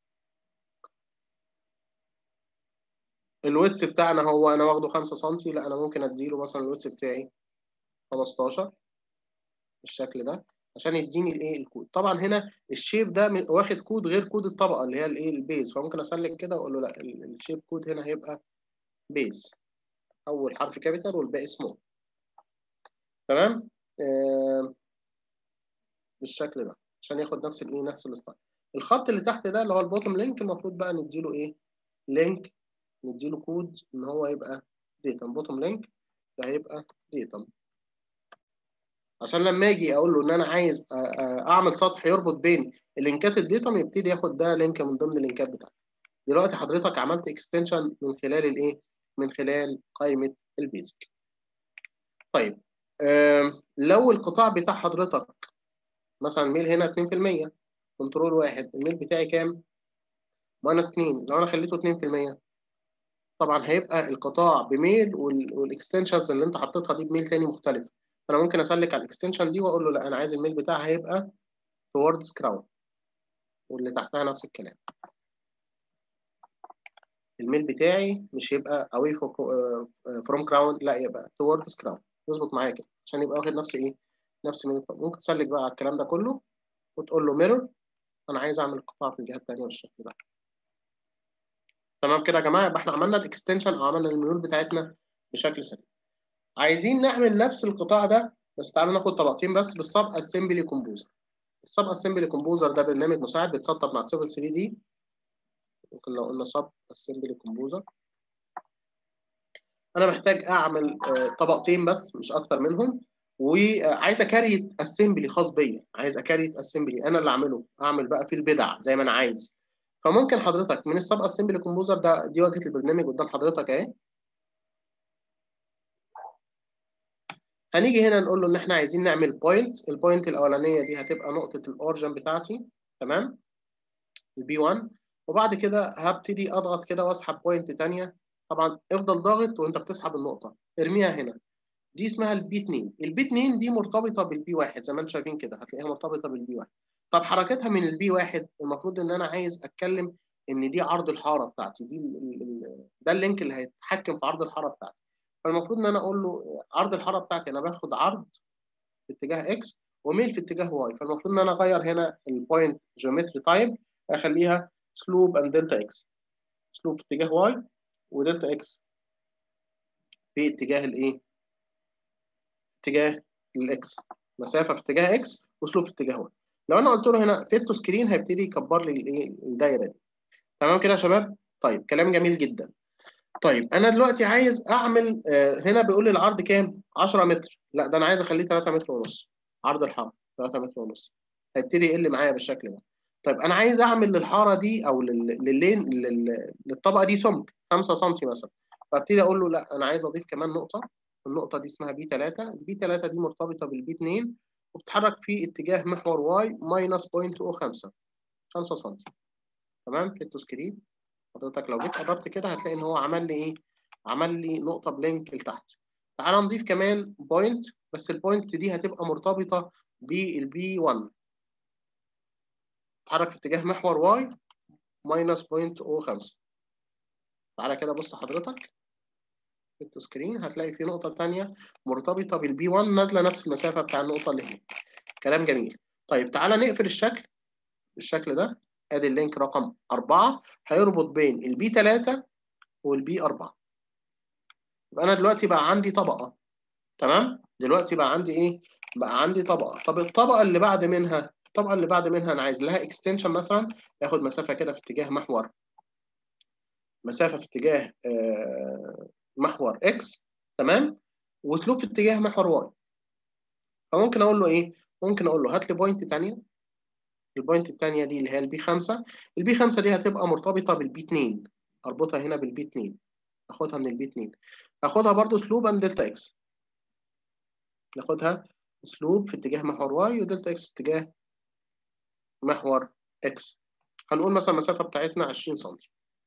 الويتس بتاعنا هو انا واخده خمسة سم، لا انا ممكن اديله مثلا الويتس بتاعي خمستاشر بالشكل ده عشان يديني الايه الكود. طبعا هنا الشيب ده واخد كود غير كود الطبقه اللي هي الايه البيز، فممكن اسلك كده واقول له لا الشيب كود هنا هيبقى بيز، اول حرف كابيتال والباقي سمول. تمام، آه بالشكل ده عشان ياخد نفس الايه نفس الستايل. الخط اللي تحت ده اللي هو البوتوم لينك المفروض بقى نديله ايه لينك، نديله كود ان هو يبقى ديتم. بوتوم لينك ده هيبقى ديتم عشان لما اجي اقول له ان انا عايز اعمل سطح يربط بين اللينكات الديتم يبتدي ياخد ده لينك من ضمن اللينكات بتاعتي. دلوقتي حضرتك عملت اكستنشن من خلال الايه من خلال قائمه البيزك. طيب لو القطاع بتاع حضرتك مثلا الميل هنا اتنين في المية، كنترول واحد، الميل بتاعي كام؟ ماينس اتنين. لو انا خليته اتنين في المية طبعا هيبقى القطاع بميل والاكستنشنز اللي انت حطيتها دي بميل تاني مختلف. فانا ممكن اسلك على الاكستنشن دي واقول له لا انا عايز الميل بتاعها هيبقى towards crown، واللي تحتها نفس الكلام. الميل بتاعي مش هيبقى away from crown، لا يبقى towards crown. يظبط معايا كده عشان يبقى واخد نفس ايه نفس الميل. ممكن تسلك بقى على الكلام ده كله وتقول له ميرور، انا عايز اعمل القطاع في الجهه الثانيه بالشكل ده. تمام كده يا جماعه، يبقى احنا عملنا الاكستنشن او عملنا الميول بتاعتنا بشكل سليم. عايزين نعمل نفس القطاع ده بس تعالوا ناخد طبقتين بس بالسب اسمبلي كومبوزر. السب اسمبلي كومبوزر ده برنامج مساعد بيتسطب مع سيفل ثري دي. ممكن لو قلنا سب اسمبلي كومبوزر، انا محتاج اعمل طبقتين بس مش اكتر منهم، وعايز اكريت اسمبلي خاص بيا، عايز اكريت اسمبلي انا اللي اعمله، اعمل بقى فيه البدع زي ما انا عايز. فممكن حضرتك من السب اسمبلي كومبوزر ده، دي واجهه البرنامج قدام حضرتك اهي. هنيجي هنا نقول له ان احنا عايزين نعمل بوينت. البوينت الاولانيه دي هتبقى نقطه الاورجن بتاعتي، تمام، البي واحد. وبعد كده هبتدي اضغط كده واسحب بوينت ثانيه. طبعا افضل ضاغط وانت بتسحب النقطه، ارميها هنا. دي اسمها البي اتنين. البي اتنين دي مرتبطه بالبي واحد زي ما انتم شايفين كده، هتلاقيها مرتبطه بالبي واحد. طب حركتها من البي واحد المفروض ان انا عايز اتكلم ان دي عرض الحاره بتاعتي، دي ال ال ده اللينك اللي هيتحكم في عرض الحاره بتاعتي. فالمفروض ان انا اقول له عرض الحاره بتاعتي انا باخد عرض في اتجاه اكس وميل في اتجاه واي. فالمفروض ان انا اغير هنا البوينت جيومتري تايب، اخليها سلوب اند دلتا اكس. سلوب في اتجاه واي ودلتا اكس في اتجاه الايه اتجاه الاكس، مسافه في اتجاه اكس وسلوب في اتجاه واي. لو انا قلت له هنا فيت تو سكرين هيبتدي يكبر لي الايه الدايره دي. تمام كده يا شباب؟ طيب كلام جميل جدا. طيب انا دلوقتي عايز اعمل آه هنا بيقول لي العرض كام؟ عشرة متر. لا ده انا عايز اخليه تلاتة متر ونص. عرض الحاره تلاتة متر ونص، هيبتدي يقل معايا بالشكل ده. طيب انا عايز اعمل للحاره دي او لللين للطبقه دي سمك خمسة سم مثلا. فابتدي اقول له لا انا عايز اضيف كمان نقطه. النقطه دي اسمها بي تلاتة. البي تلاتة دي مرتبطه بالبي اتنين وبتتحرك في اتجاه محور واي ماينس صفر فاصلة صفر خمسة، خمسة سم. تمام، فيت سكرين. حضرتك لو جيت قربت كده هتلاقي ان هو عمل لي ايه؟ عمل لي نقطه بلينك لتحت. تعال نضيف كمان بوينت، بس البوينت دي هتبقى مرتبطه بالبي واحد، تتحرك في اتجاه محور واي ماينس صفر فاصلة صفر خمسة. تعالى كده بص حضرتك في السكرين هتلاقي في نقطه ثانيه مرتبطه بالبي واحد نازله نفس المسافه بتاع النقطه اللي هنا. كلام جميل. طيب تعالى نقفل الشكل بالشكل ده. ادي اللينك رقم أربعة هيربط بين البي تلاتة والبي أربعة. يبقى انا دلوقتي بقى عندي طبقه. تمام، دلوقتي بقى عندي ايه؟ بقى عندي طبقه. طب الطبقه اللي بعد منها الطبقه اللي بعد منها انا عايز لها اكستنشن مثلا، اخد مسافه كده في اتجاه محور، مسافه في اتجاه آه محور اكس، تمام، واسلوب في اتجاه محور واي. فممكن اقول له ايه؟ ممكن اقول له هات لي بوينت ثانيه، البوينت الثانيه دي اللي هي البي خمسة، البي خمسة دي هتبقى مرتبطه بالبي اتنين، اربطها هنا بالبي اتنين، اخدها من البي اتنين، اخدها برضو اسلوب ان دلتا اكس، ناخدها اسلوب في اتجاه محور واي ودلتا اكس في اتجاه محور اكس. هنقول مثلا المسافه بتاعتنا عشرين سم.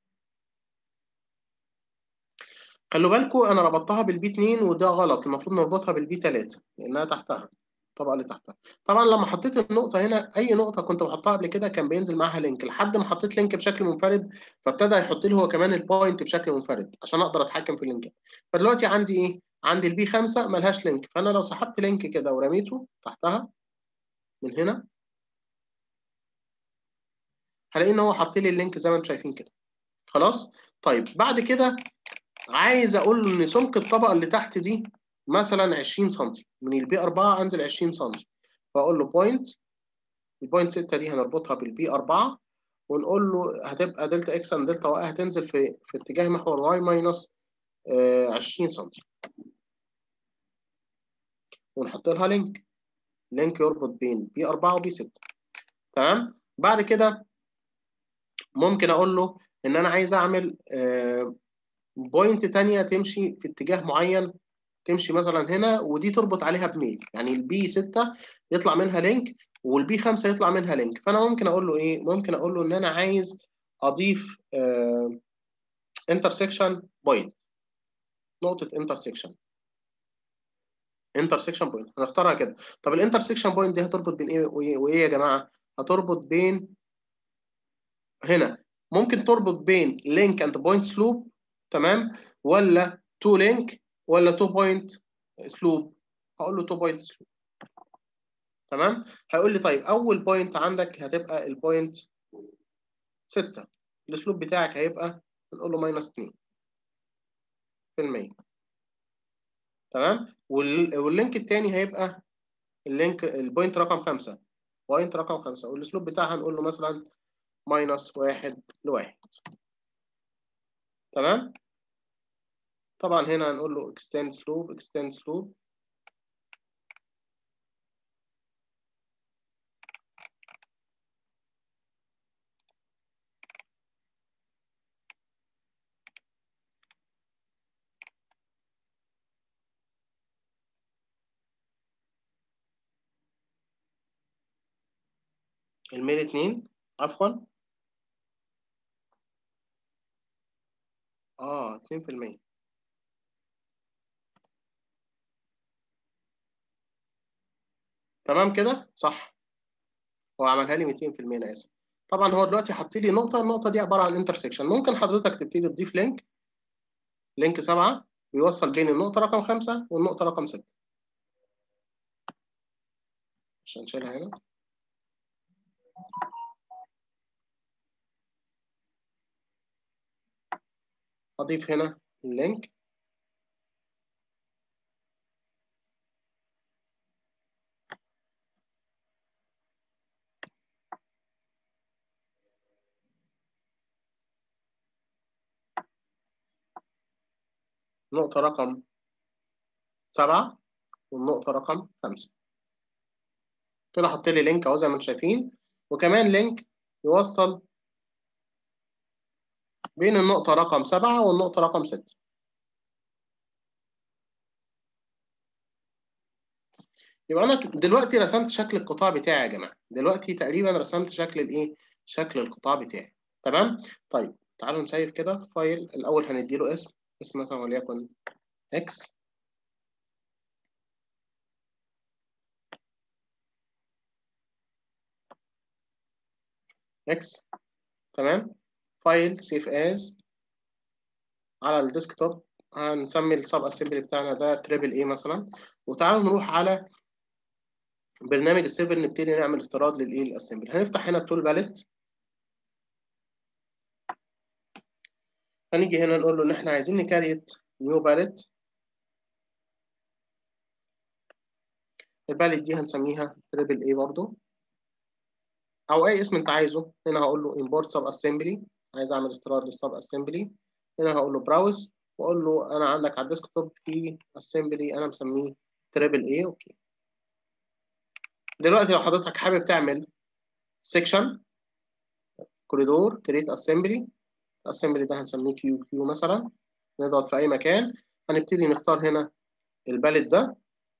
خلوا بالكم انا ربطتها بالبي اتنين وده غلط، المفروض نربطها بالبي تلاتة لانها تحتها، الطبقه اللي تحتها. طبعا لما حطيت النقطه هنا، اي نقطه كنت بحطها قبل كده كان بينزل معاها لينك، لحد ما حطيت لينك بشكل منفرد فابتدى يحط لي هو كمان البوينت بشكل منفرد عشان اقدر اتحكم في اللينكات. فدلوقتي عندي ايه؟ عندي البي خمسة ملهاش لينك، فانا لو سحبت لينك كده ورميته تحتها من هنا هلاقي ان هو حاط لي اللينك زي ما انتم شايفين كده. خلاص. طيب بعد كده عايز اقول له ان سمك الطبقه اللي تحت دي مثلا عشرين سم، من البي أربعة انزل عشرين سم، فاقول له بوينت، البوينت ستة دي هنربطها بالبي أربعة ونقول له هتبقى دلتا اكس ان دلتا واي هتنزل في في اتجاه محور واي ماينس عشرين سم، ونحط لها لينك، لينك يربط بين بي أربعة وبي ستة. تمام. بعد كده ممكن اقول له ان انا عايز اعمل بوينت تانية تمشي في اتجاه معين، تمشي مثلا هنا ودي تربط عليها بميل، يعني البي ستة يطلع منها لينك والبي خمسة يطلع منها لينك. فانا ممكن اقول له ايه؟ ممكن اقول له ان انا عايز اضيف انترسكشن بوينت، نقطة انترسكشن، انترسكشن بوينت هنختارها كده. طب الانترسكشن بوينت دي هتربط بين ايه وايه وايه يا جماعة؟ هتربط بين هنا، ممكن تربط بين لينك اند بوينت سلوب، تمام، ولا تو لينك ولا تو بوينت سلوب. هقول له تو بوينت سلوب. تمام. هيقول لي طيب اول بوينت عندك هتبقى البوينت ستة، الاسلوب بتاعك هيبقى نقول له ماينس اتنين في المية. تمام. وال... واللينك الثاني هيبقى اللينك البوينت رقم خمسة، بوينت رقم خمسة، والاسلوب بتاعها هنقول له مثلا ماينس واحد لواحد. تمام. طبعا هنا هنقول له extend slope extend slope. الميل اتنين، عفوا، اه اتنين في المية. تمام كده صح، هو عملها لي ميتين في المية، انا اسف. طبعا هو دلوقتي حط لي نقطه، النقطه دي عباره عن انترسكشن. ممكن حضرتك تبتدي تضيف لينك، لينك سبعة بيوصل بين النقطه رقم خمسة والنقطه رقم ستة، عشان نشيلها هنا. اضيف هنا اللينك، نقطه رقم سبعة والنقطه رقم خمسة. كده حط لي لينك اهو زي ما انتم شايفين، وكمان لينك يوصل بين النقطه رقم سبعة والنقطه رقم ستة. يبقى انا دلوقتي رسمت شكل القطاع بتاعي يا جماعه، دلوقتي تقريبا رسمت شكل الايه؟ شكل القطاع بتاعي. تمام. طيب تعالوا نسيف كده فايل الاول، هنديله اسم، اسم مثلا وليكن اكس، اكس. تمام. فايل سيف از على الديسكتوب، هنسمي السب اسمبلي بتاعنا ده تريبل اي مثلا. وتعالوا نروح على برنامج السيفل نبتدي نعمل استيراد للايه؟ الاسمبلي. هنفتح هنا التول باليت، هنيجي هنا نقول له ان احنا عايزين نكريت نيو باليت. الباليت دي هنسميها تريبل اي برضو. او اي اسم انت عايزه. هنا هقول له import sub assembly، عايز اعمل استيراد للسب اسمبلي. هنا هقول له براوز، واقول له انا عندك على الديسك توب في اسمبلي انا مسميه تريبل اي. اوكي. دلوقتي لو حضرتك حابب تعمل سيكشن كوريدور كريت اسمبلي، الاسمبلي ده هنسميه كيو كيو مثلا، نضغط في اي مكان، هنبتدي نختار هنا الباليت ده،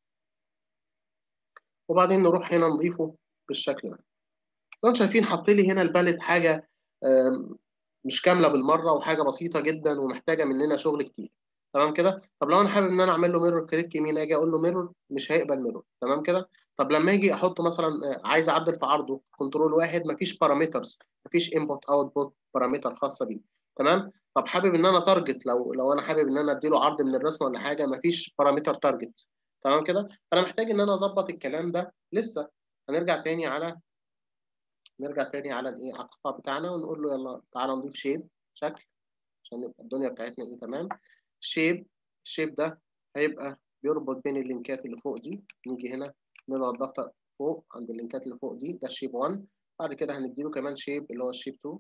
وبعدين نروح هنا نضيفه بالشكل ده. زي ما انتم شايفين حط لي هنا الباليت حاجه مش كامله بالمره، وحاجه بسيطه جدا ومحتاجه مننا شغل كتير. تمام كده. طب لو انا حابب ان انا اعمل له ميرور كليك يمين، اجي اقول له ميرور، مش هيقبل ميرور. تمام كده. طب لما اجي احطه مثلا عايز اعدل في عرضه، كنترول واحد، مفيش بارامترز، مفيش انبوت اوتبوت بارامتر خاصه بيه. تمام. طب حابب ان انا تارجت، لو لو انا حابب ان انا اديله عرض من الرسم ولا حاجه، مفيش بارامتر تارجت. تمام كده. انا محتاج ان انا اظبط الكلام ده لسه. هنرجع تاني على نرجع تاني على الايه، على القطاع بتاعنا، ونقول له يلا تعالى نضيف شيب شكل عشان يبقى الدنيا بتاعتنا ايه تمام. شيب، الشيب ده هيبقى بيربط بين اللينكات اللي فوق دي. نيجي هنا نضغط ضغطه فوق عند اللينكات اللي فوق دي، ده الشيب واحد. بعد كده هنديله كمان شيب اللي هو الشيب اتنين.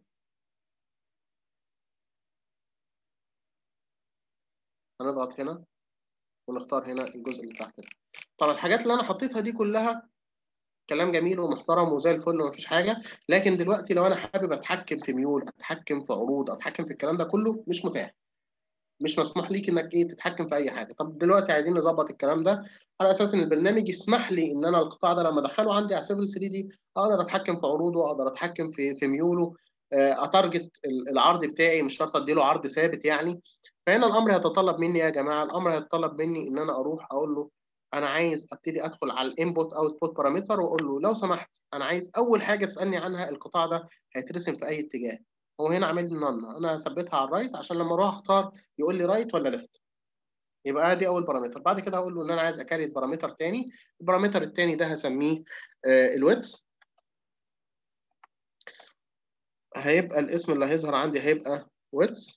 هنضغط هنا ونختار هنا الجزء اللي تحت ده. طب الحاجات اللي انا حطيتها دي كلها كلام جميل ومحترم وزي الفل ومفيش حاجه، لكن دلوقتي لو انا حابب اتحكم في ميول، اتحكم في عروض، اتحكم في الكلام ده كله، مش متاح. مش مسموح ليك انك ايه تتحكم في اي حاجه. طب دلوقتي عايزين نظبط الكلام ده على اساس ان البرنامج يسمح لي ان انا القطاع ده لما ادخله عندي على سيفل ثري دي اقدر اتحكم في عروضه، اقدر اتحكم في في ميوله، اتارجت العرض بتاعي، مش شرط اديله عرض ثابت يعني. فهنا الامر هيتطلب مني يا جماعه، الامر هيتطلب مني ان انا اروح اقول له انا عايز ابتدي ادخل على الانبوت اوتبوت بارامتر، واقول له لو سمحت انا عايز اول حاجه تسالني عنها القطاع ده هيترسم في اي اتجاه. هو هنا عامل لي نون، انا هثبتها على الرايت عشان لما اروح اختار يقول لي رايت ولا ليفت. يبقى دي اول بارامتر. بعد كده هقول له ان انا عايز اكريت بارامتر تاني. البارامتر التاني ده هسميه آه الويدث. هيبقى الاسم اللي هيظهر عندي هيبقى ويدث،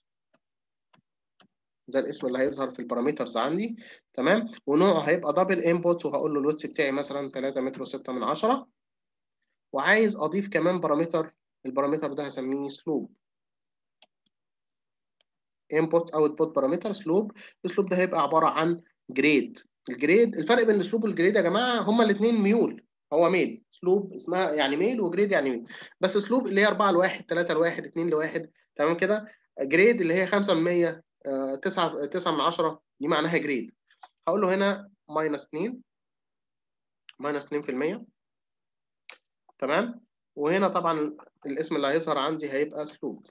ده الاسم اللي هيظهر في البارامترز عندي. تمام. ونوعه هيبقى دبل انبوت، وهقول له الويدث بتاعي مثلا تلاتة متر وستة من عشرة. وعايز اضيف كمان بارامتر، البارامتر ده هسميه سلوب. انبوت اوتبوت بارامتر سلوب. السلوب ده هيبقى عباره عن جريد. الجريد، الفرق بين السلوب والجريد يا جماعه هما الاثنين ميول. هو ميل، سلوب اسمها يعني ميل، وجريد يعني ميل. بس سلوب اللي هي أربعة لواحد، تلاتة لواحد، اتنين لواحد. تمام كده. جريد اللي هي خمسة من مية، تسعة تسعة من عشرة، دي معناها جريد. هقول له هنا ماينس اتنين، ماينس اتنين في المية. تمام. وهنا طبعا الاسم اللي هيظهر عندي هيبقى سلوب.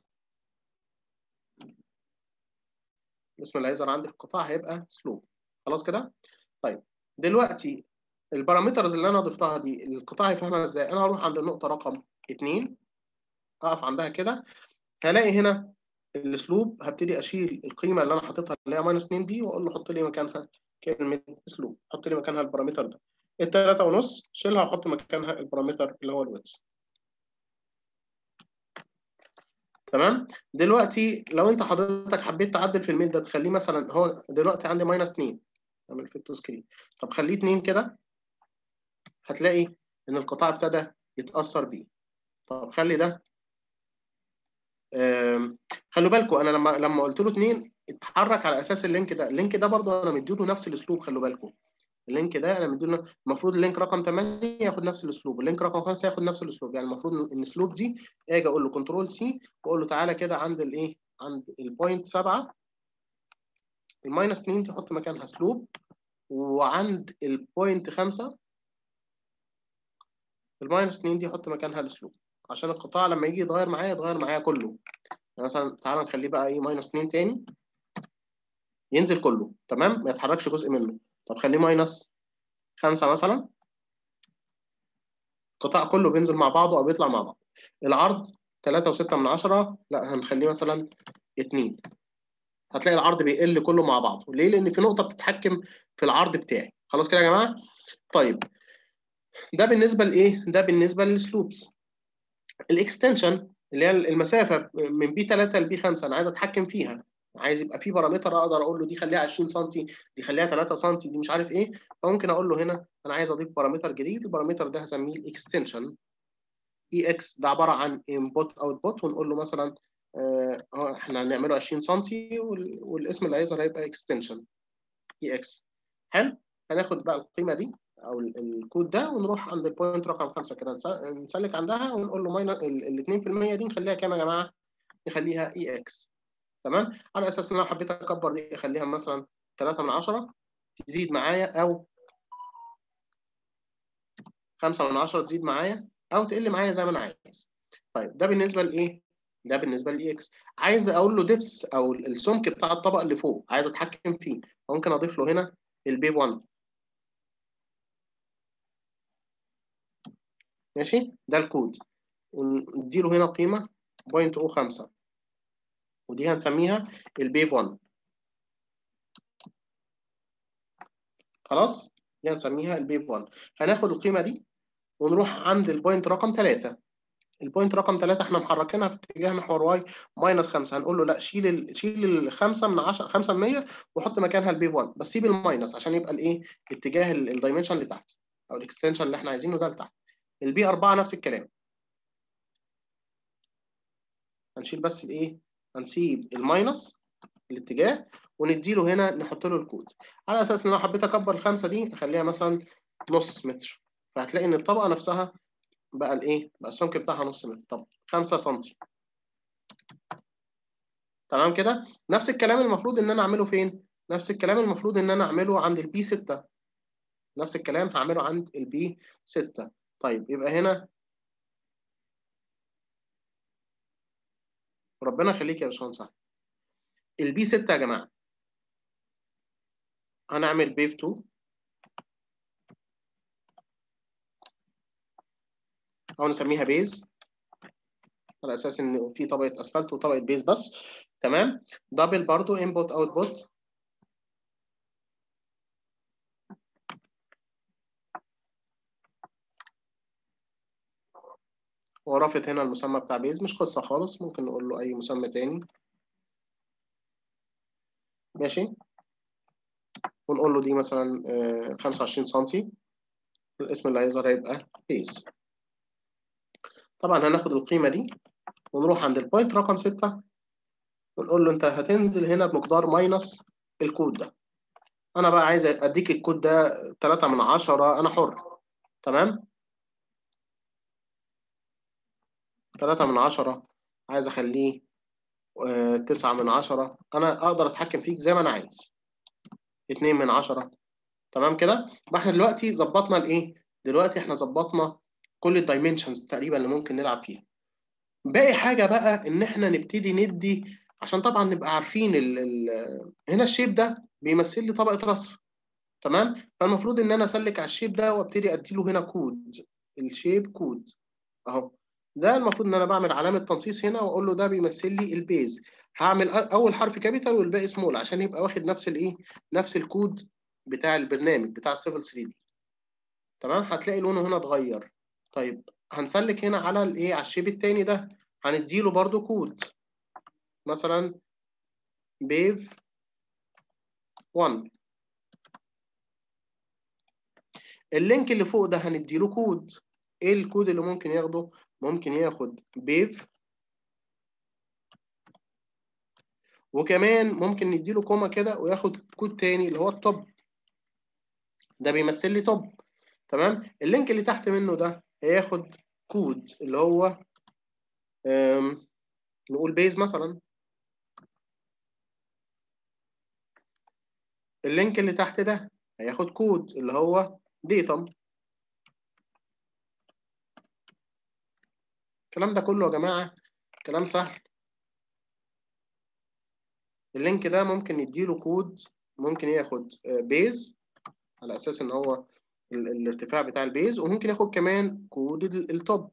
الاسم اللي هيظهر عندي في القطاع هيبقى سلوب. خلاص كده. طيب دلوقتي البارامترز اللي انا ضفتها دي القطاع يفهمها ازاي؟ انا هروح عند النقطه رقم اتنين، اقف عندها كده، هلاقي هنا الاسلوب، هبتدي اشيل القيمه اللي انا حاططها اللي هي ماينس اتنين دي، واقول له حط لي مكانها كلمه اسلوب، حط لي مكانها البارامتر ده. التلاتة ونص شيلها وحط مكانها البارامتر اللي هو الويدث. تمام. دلوقتي لو انت حضرتك حبيت تعدل في الميل ده، تخليه مثلا، هو دلوقتي عندي ماينس اتنين، اعمل فيت سكرين. طب خليه اتنين كده، هتلاقي ان القطاع ابتدى يتاثر بيه. طب خلي ده، خلوا بالكم انا لما لما قلت له اتنين اتحرك على اساس اللينك ده. اللينك ده برضه انا مديله نفس الاسلوب، خلوا بالكم. اللينك ده انا مديله، المفروض اللينك رقم تمانية ياخد نفس الاسلوب، اللينك رقم خمسة ياخد نفس الاسلوب. يعني المفروض ان الاسلوب دي اجي اقول له كنترول سي، واقول له تعالى كده عند الايه، عند البوينت سبعة، الماينس اتنين تحط مكانها اسلوب، وعند البوينت خمسة الماينس اتنين دي حط مكانها الاسلوب، عشان القطاع لما يجي يتغير معايا يتغير معايا كله. يعني مثلا تعالى نخليه بقى ايه ماينس اتنين تاني، ينزل كله تمام، ما يتحركش جزء منه. طب خليه ماينس خمسة مثلا، القطاع كله بينزل مع بعضه او بيطلع مع بعض. العرض تلاتة وستة من عشرة، لا هنخليه مثلا اتنين، هتلاقي العرض بيقل كله مع بعضه. ليه؟ لان في نقطه بتتحكم في العرض بتاعي. خلاص كده يا جماعه. طيب ده بالنسبه لايه؟ ده بالنسبه للسلوبس. الاكستنشن اللي هي المسافه من بي تلاتة لبي خمسة، انا عايز اتحكم فيها، عايز يبقى في بارامتر اقدر اقول له دي خليها عشرين سم، دي خليها تلاتة سم، دي مش عارف ايه. فممكن اقول له هنا انا عايز اضيف بارامتر جديد، البارامتر ده هسميه الاكستنشن. اي اكس ده عباره عن انبوت اوتبوت، ونقول له مثلا اه احنا هنعمله عشرين سم والاسم اللي هيظهر هيبقى اكستنشن اي اكس. حلو. هناخد بقى القيمه دي او الكود ده ونروح عند البوينت رقم خمسة كده نسلك عندها ونقول له ماينس ال اتنين في المية دي نخليها كام يا جماعه؟ نخليها اي اكس. تمام. على اساس ان انا حبيت اكبر دي اخليها مثلا تلاتة من عشرة تزيد معايا، او خمسة من عشرة تزيد معايا، او تقل معايا زي ما انا عايز. طيب ده بالنسبه لايه؟ ده بالنسبه للاي اكس. عايز اقول له ديبس او السمك بتاع الطبق اللي فوق، عايز اتحكم فيه، ممكن اضيف له هنا البيب واحد. ماشي. ده الكود، ونديله هنا قيمه صفر فاصلة صفر خمسة، ودي هنسميها البيب واحد. خلاص، دي هنسميها البيب واحد. هناخد القيمه دي ونروح عند البوينت رقم ثلاثة. البوينت رقم ثلاثة احنا محركينها في اتجاه محور واي ماينس خمسة. هنقول له لا، شيل ال... شيل الخمسة من عشرة، خمسة من مية، وحط مكانها البيب واحد، بس سيب الماينس عشان يبقى الايه اتجاه الدايمنشن لتحت، او الاكستنشن اللي احنا عايزينه ده لتحت. البي أربعة نفس الكلام، هنشيل بس الايه، هنسيب الماينس الاتجاه ونديله هنا نحط له الكود، على اساس ان لو حبيت اكبر الخمسه دي اخليها مثلا نص متر، فهتلاقي ان الطبقه نفسها بقى الايه، بقى السمك بتاعها نص متر. طب خمسة سم. تمام كده. نفس الكلام المفروض ان انا اعمله فين؟ نفس الكلام المفروض ان انا اعمله عند البي ستة. نفس الكلام هعمله عند البي ستة. طيب يبقى هنا ربنا يخليك يا باشمهندس، البي ستة يا جماعه هنعمل بيف اتنين، او نسميها بيز، على اساس ان في طبقه اسفلت وطبقه بيز بس. تمام. دبل برضو انبوت اوتبوت، ورافت هنا المسمى بتاع بيز، مش قصه خالص، ممكن نقول له اي مسمى تاني. ماشي. ونقول له دي مثلا خمسة وعشرين سم، الاسم اللي هيظهر هيبقى بيز. طبعا هناخد القيمه دي ونروح عند البوينت رقم ستة ونقول له انت هتنزل هنا بمقدار ماينس الكود ده. انا بقى عايز اديك الكود ده تلاتة من عشرة، انا حر. تمام. تلاتة من عشرة، عايز اخليه تسعة من عشرة، انا اقدر اتحكم فيك زي ما انا عايز. اتنين من عشرة. تمام كده. يبقى احنا دلوقتي ظبطنا الايه؟ دلوقتي احنا ظبطنا كل الدايمنشنز تقريبا اللي ممكن نلعب فيها. باقي حاجه بقى ان احنا نبتدي ندي، عشان طبعا نبقى عارفين ال ال هنا الشيب ده بيمثل لي طبقه رصف. تمام. فالمفروض ان انا اسلك على الشيب ده وابتدي ادي له هنا كود، الشيب كود اهو. ده المفروض ان انا بعمل علامه تنصيص هنا واقول له ده بيمثل لي البيز. هعمل اول حرف كابيتال والباقي سمول عشان يبقى واخد نفس الايه، نفس الكود بتاع البرنامج بتاع السيفل ثري دي. تمام. هتلاقي لونه هنا اتغير. طيب هنسلك هنا على الايه، على الشيب التاني ده، هنديله برده كود، مثلا بيف واحد. اللينك اللي فوق ده هنديله كود. ايه الكود اللي ممكن ياخده؟ ممكن ياخد بيف، وكمان ممكن نديله كوما كده وياخد كود تاني اللي هو التوب، ده بيمثل لي توب. تمام. اللينك اللي تحت منه ده هياخد كود اللي هو نقول بيز مثلا. اللينك اللي تحت ده هياخد كود اللي هو ديتم. الكلام ده كله يا جماعة كلام سهل. اللينك ده ممكن نديله كود، ممكن ياخد بيز على اساس ان هو ال الارتفاع بتاع البيز، وممكن ياخد كمان كود التوب.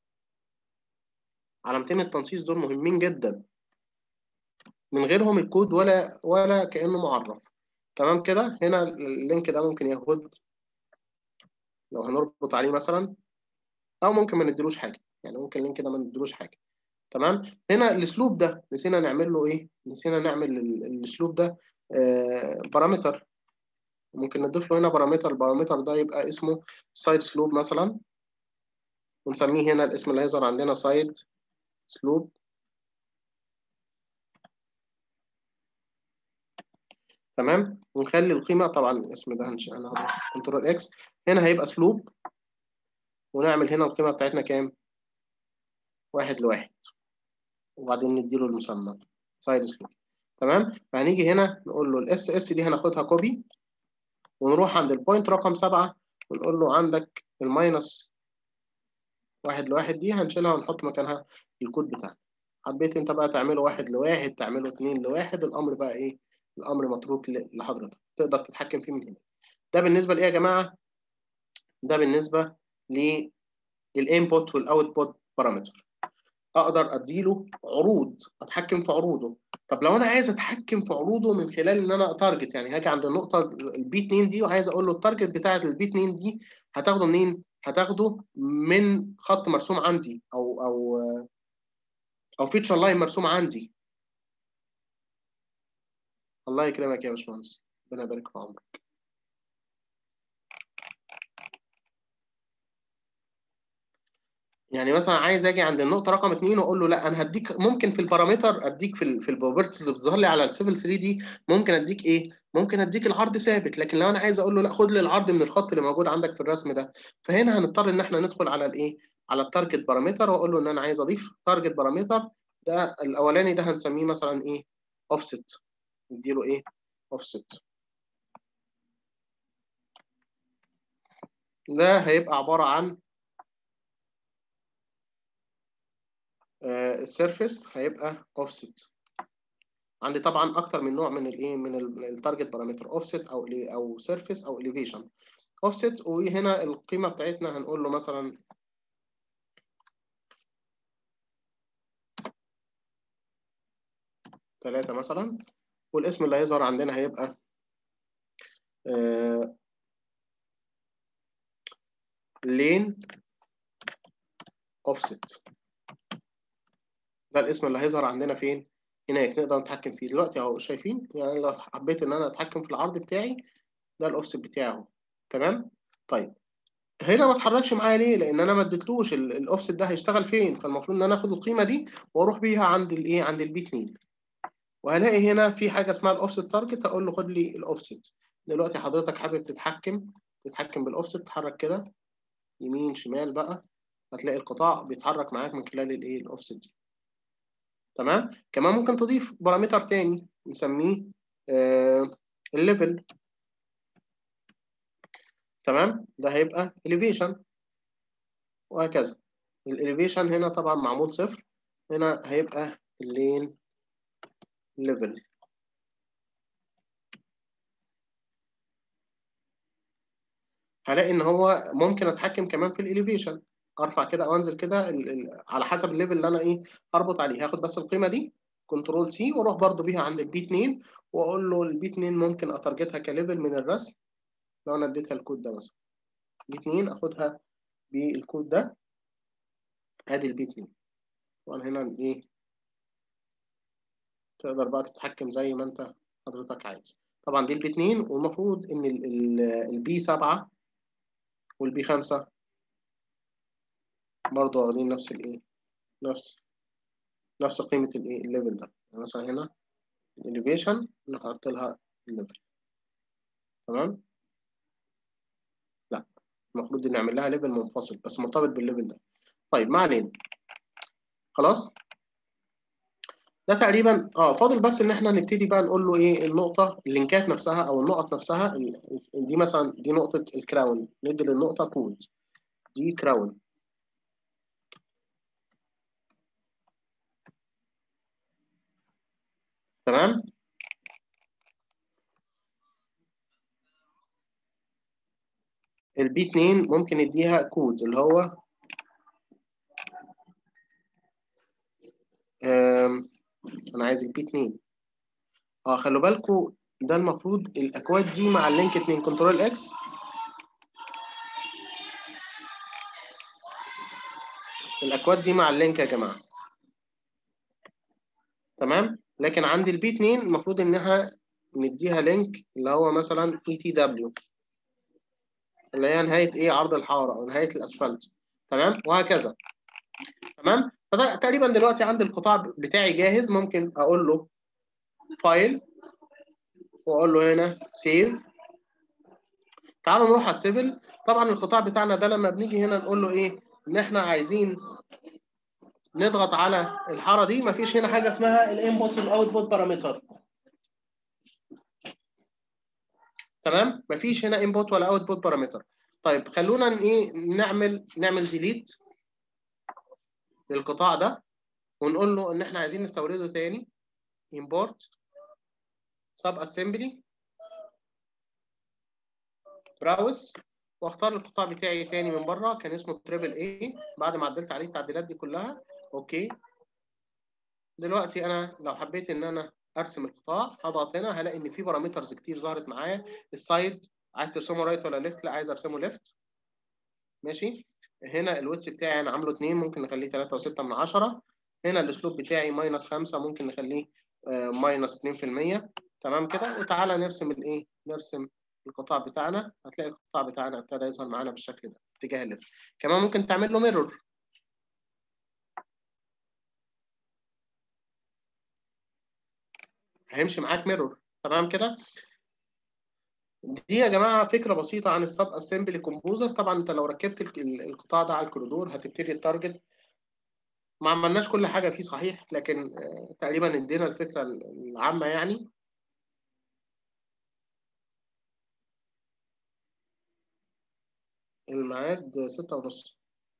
علامتين التنصيص دول مهمين جدا، من غيرهم الكود ولا ولا كأنه معرف. تمام كده. هنا اللينك ده ممكن ياخد، لو هنربط عليه مثلا، او ممكن ما نديلوش حاجه، يعني ممكن اللينك ده ما نديلوش حاجه. تمام. هنا الاسلوب ده نسينا نعمل له ايه، نسينا نعمل الاسلوب ده آه بارامتر. ممكن نضيف له هنا بارامتر، البارامتر ده يبقى اسمه سايد سلوب مثلا. ونسميه هنا الاسم اللي هيظهر عندنا سايد سلوب. تمام. ونخلي القيمه طبعا الاسم ده انا كنترول اكس، هنا هيبقى سلوب، ونعمل هنا القيمه بتاعتنا كام؟ واحد لواحد، وبعدين نديله المسمى سايد سلوب. تمام. فهنيجي هنا نقول له الاس اس دي هناخدها كوبي، ونروح عند البوينت رقم سبعة ونقول له عندك الماينس واحد لواحد دي هنشيلها ونحط مكانها الكود بتاعنا. حبيت انت بقى تعمله واحد لواحد، تعمله اتنين لواحد، الامر بقى ايه؟ الامر متروك لحضرتك، تقدر تتحكم فيه من هنا. ده بالنسبه لايه يا جماعه؟ ده بالنسبه للانبوت والاوتبوت بارامتر. اقدر اديله عروض، اتحكم في عروضه. طب لو انا عايز اتحكم في عروضه من خلال ان انا اتارجت، يعني هاجي عند النقطه البي اتنين دي وعايز اقول له التارجت بتاعت البي اتنين دي هتاخده منين؟ هتاخده من خط مرسوم عندي، او او او فيتشر لاين مرسوم عندي. الله يكرمك يا باشمهندس، ربنا يبارك في عمرك. يعني مثلا عايز اجي عند النقطه رقم اتنين واقول له لا انا هديك، ممكن في البارامتر اديك في ال في البروبرتيز اللي بتظهر لي على السيفل ثري دي، ممكن اديك ايه؟ ممكن اديك العرض ثابت. لكن لو انا عايز اقول له لا خد لي العرض من الخط اللي موجود عندك في الرسم ده، فهنا هنضطر ان احنا ندخل على الايه؟ على التارجت بارامتر، واقول له ان انا عايز اضيف تارجت بارامتر. ده الاولاني ده هنسميه مثلا ايه؟ اوفست. نديله ايه؟ اوفست. ده هيبقى عباره عن السيرفيس، هيبقى اوفست. عندي طبعا اكتر من نوع من الايه؟ من التارجت بارامتر، اوفست او او سيرفيس او اليفيشن. اوفست، وهنا القيمه بتاعتنا هنقول له مثلا ثلاثة مثلا، والاسم اللي هيظهر عندنا هيبقى آه لين اوفست. ده الاسم اللي هيظهر عندنا فين؟ هناك نقدر نتحكم فيه دلوقتي اهو، شايفين؟ يعني لو حبيت ان انا اتحكم في العرض بتاعي، ده الاوفست بتاعه اهو. تمام. طيب هنا ما اتحركش معايا ليه؟ لان انا ما اديتلوش الاوفست ده هيشتغل فين، فالمفروض ان انا اخد القيمه دي واروح بيها عند الايه؟ عند البي اتنين، وهلاقي هنا في حاجه اسمها الاوفست تارجت، هقول له خد لي الاوفست. دلوقتي حضرتك حابب تتحكم تتحكم بالاوفست، تتحرك كده يمين شمال بقى، هتلاقي القطاع بيتحرك معاك من خلال الايه؟ الاوفست دي. تمام. كمان ممكن تضيف بارامتر تاني نسميه آه الليفل. تمام. ده هيبقى elevation، وهكذا. الاليفيشن هنا طبعا معمول صفر، هنا هيبقى اللين ليفل. هلاقي ان هو ممكن اتحكم كمان في الاليفيشن، ارفع كده او انزل كده ال ال على حسب الليفل اللي انا ايه؟ اربط عليه. هاخد بس القيمه دي كنترول سي واروح برضو بيها عند البي اتنين، واقول له البي اتنين ممكن اتارجتها كليفل من الرسم. لو انا اديتها الكود ده مثلا بي اتنين، اخدها بالكود ده، ادي البي اتنين. طبعا هنا ايه؟ تقدر بقى تتحكم زي ما انت حضرتك عايز. طبعا دي البي اتنين، والمفروض ان البي سبعة والبي خمسة برضه واخدين نفس الايه؟ نفس نفس قيمة الايه؟ الليفل ده. يعني مثلا هنا الاليفيشن نحط لها الليفل. تمام؟ لا، المفروض نعمل لها ليفل منفصل بس مرتبط بالليفل ده. طيب ما علينا. خلاص؟ ده تقريبا اه فاضل بس ان احنا نبتدي بقى نقول له ايه؟ النقطة اللينكات نفسها او النقط نفسها. دي مثلا دي نقطة الكراون، ندي للنقطة كود، دي كراون. تمام؟ البي اتنين ممكن نديها كود اللي هو انا عايز البي اتنين. اه خلوا بالكم، ده المفروض الاكواد دي مع اللينك اتنين، كنترول اكس، الاكواد دي مع اللينك يا جماعه. تمام. لكن عند البي اتنين المفروض انها نديها لينك اللي هو مثلا اي تي دبليو، اللي هي نهايه ايه؟ عرض الحاره او نهايه الاسفلت. تمام وهكذا. تمام. فتقريبا دلوقتي عندي القطاع بتاعي جاهز، ممكن اقول له فايل واقول له هنا سيف. تعالوا نروح على السيفل. طبعا القطاع بتاعنا ده لما بنيجي هنا نقول له ايه؟ ان احنا عايزين نضغط على الحاره دي، مفيش هنا حاجه اسمها الانبوت والاوتبوت بارامتر. تمام؟ مفيش هنا انبوت ولا اوتبوت بارامتر. طيب خلونا ايه نعمل نعمل ديليت للقطاع ده ونقول له ان احنا عايزين نستورده تاني. import sub assembly براوس، واختار القطاع بتاعي تاني من بره كان اسمه تريبل اي بعد ما عدلت عليه التعديلات دي كلها. اوكي. دلوقتي انا لو حبيت ان انا ارسم القطاع هضغط هنا هلاقي ان في بارامترز كتير ظهرت معايا. السايد عايز ترسمه رايت ولا ليفت؟ لا عايز ارسمه ليفت. ماشي. هنا الويتس بتاعي انا عامله اتنين، ممكن نخليه تلاتة وستة من عشرة. هنا الاسلوب بتاعي ماينس خمسة، ممكن نخليه ماينس اتنين في المية. تمام كده. وتعالى نرسم الايه؟ نرسم القطاع بتاعنا. هتلاقي القطاع بتاعنا ابتدى يظهر معانا بالشكل ده اتجاه الليفت. كمان ممكن تعمل له ميرور. هيمشي معاك ميرور. تمام كده. دي يا جماعه فكره بسيطه عن السب اسمبلي كومبوزر. طبعا انت لو ركبت القطاع ده على الكوريدور هتبتدي التارجت. ما عملناش كل حاجه فيه صحيح، لكن تقريبا ادينا الفكره العامه يعني. الميعاد ستة ونص.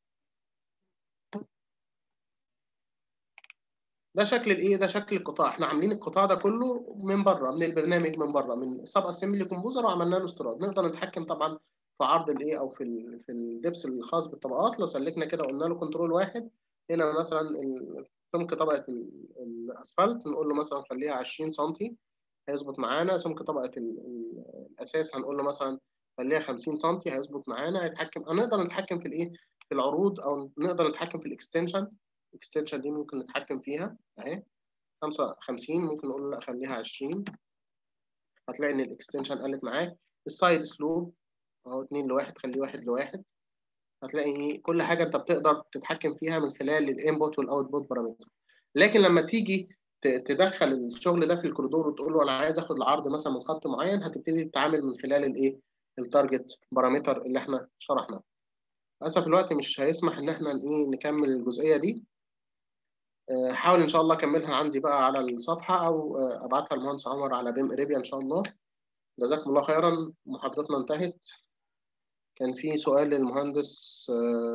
ده شكل الايه؟ ده شكل القطاع. احنا عاملين القطاع ده كله من بره، من البرنامج، من بره، من سب اسمبلي كومبوزر، وعملنا له استيراد. نقدر نتحكم طبعا في عرض الايه او في ال في الدبس الخاص بالطبقات. لو سلكنا كده قلنا له كنترول واحد، هنا مثلا سمك طبقه الاسفلت نقول له مثلا خليها عشرين سم هيظبط معانا. سمك طبقه الاساس هنقول له مثلا خليها خمسين سم هيظبط معانا. هيتحكم. هنقدر نتحكم في الايه؟ في العروض، او نقدر نتحكم في الاكستنشن. الاكستنشن دي ممكن نتحكم فيها اهي. خمسة وخمسين ممكن نقول لا خليها عشرين. هتلاقي ان الاكستنشن قلت معاك. السايد سلوب اهو اتنين لواحد خليه واحد لواحد. هتلاقي كل حاجه انت بتقدر تتحكم فيها من خلال الانبوت والاوتبوت بارامتر. لكن لما تيجي تدخل الشغل ده في الكوريدور وتقول له انا عايز اخد العرض مثلا من خط معين، هتبتدي تتعامل من خلال الايه؟ التارجت بارامتر اللي احنا شرحناه. للاسف الوقت مش هيسمح ان احنا ايه نكمل الجزئيه دي. حاول ان شاء الله اكملها عندي بقى على الصفحه، او ابعتها للمهندس عمر على بيم اريبيا ان شاء الله. جزاكم الله خيرا. محاضرتنا انتهت. كان في سؤال للمهندس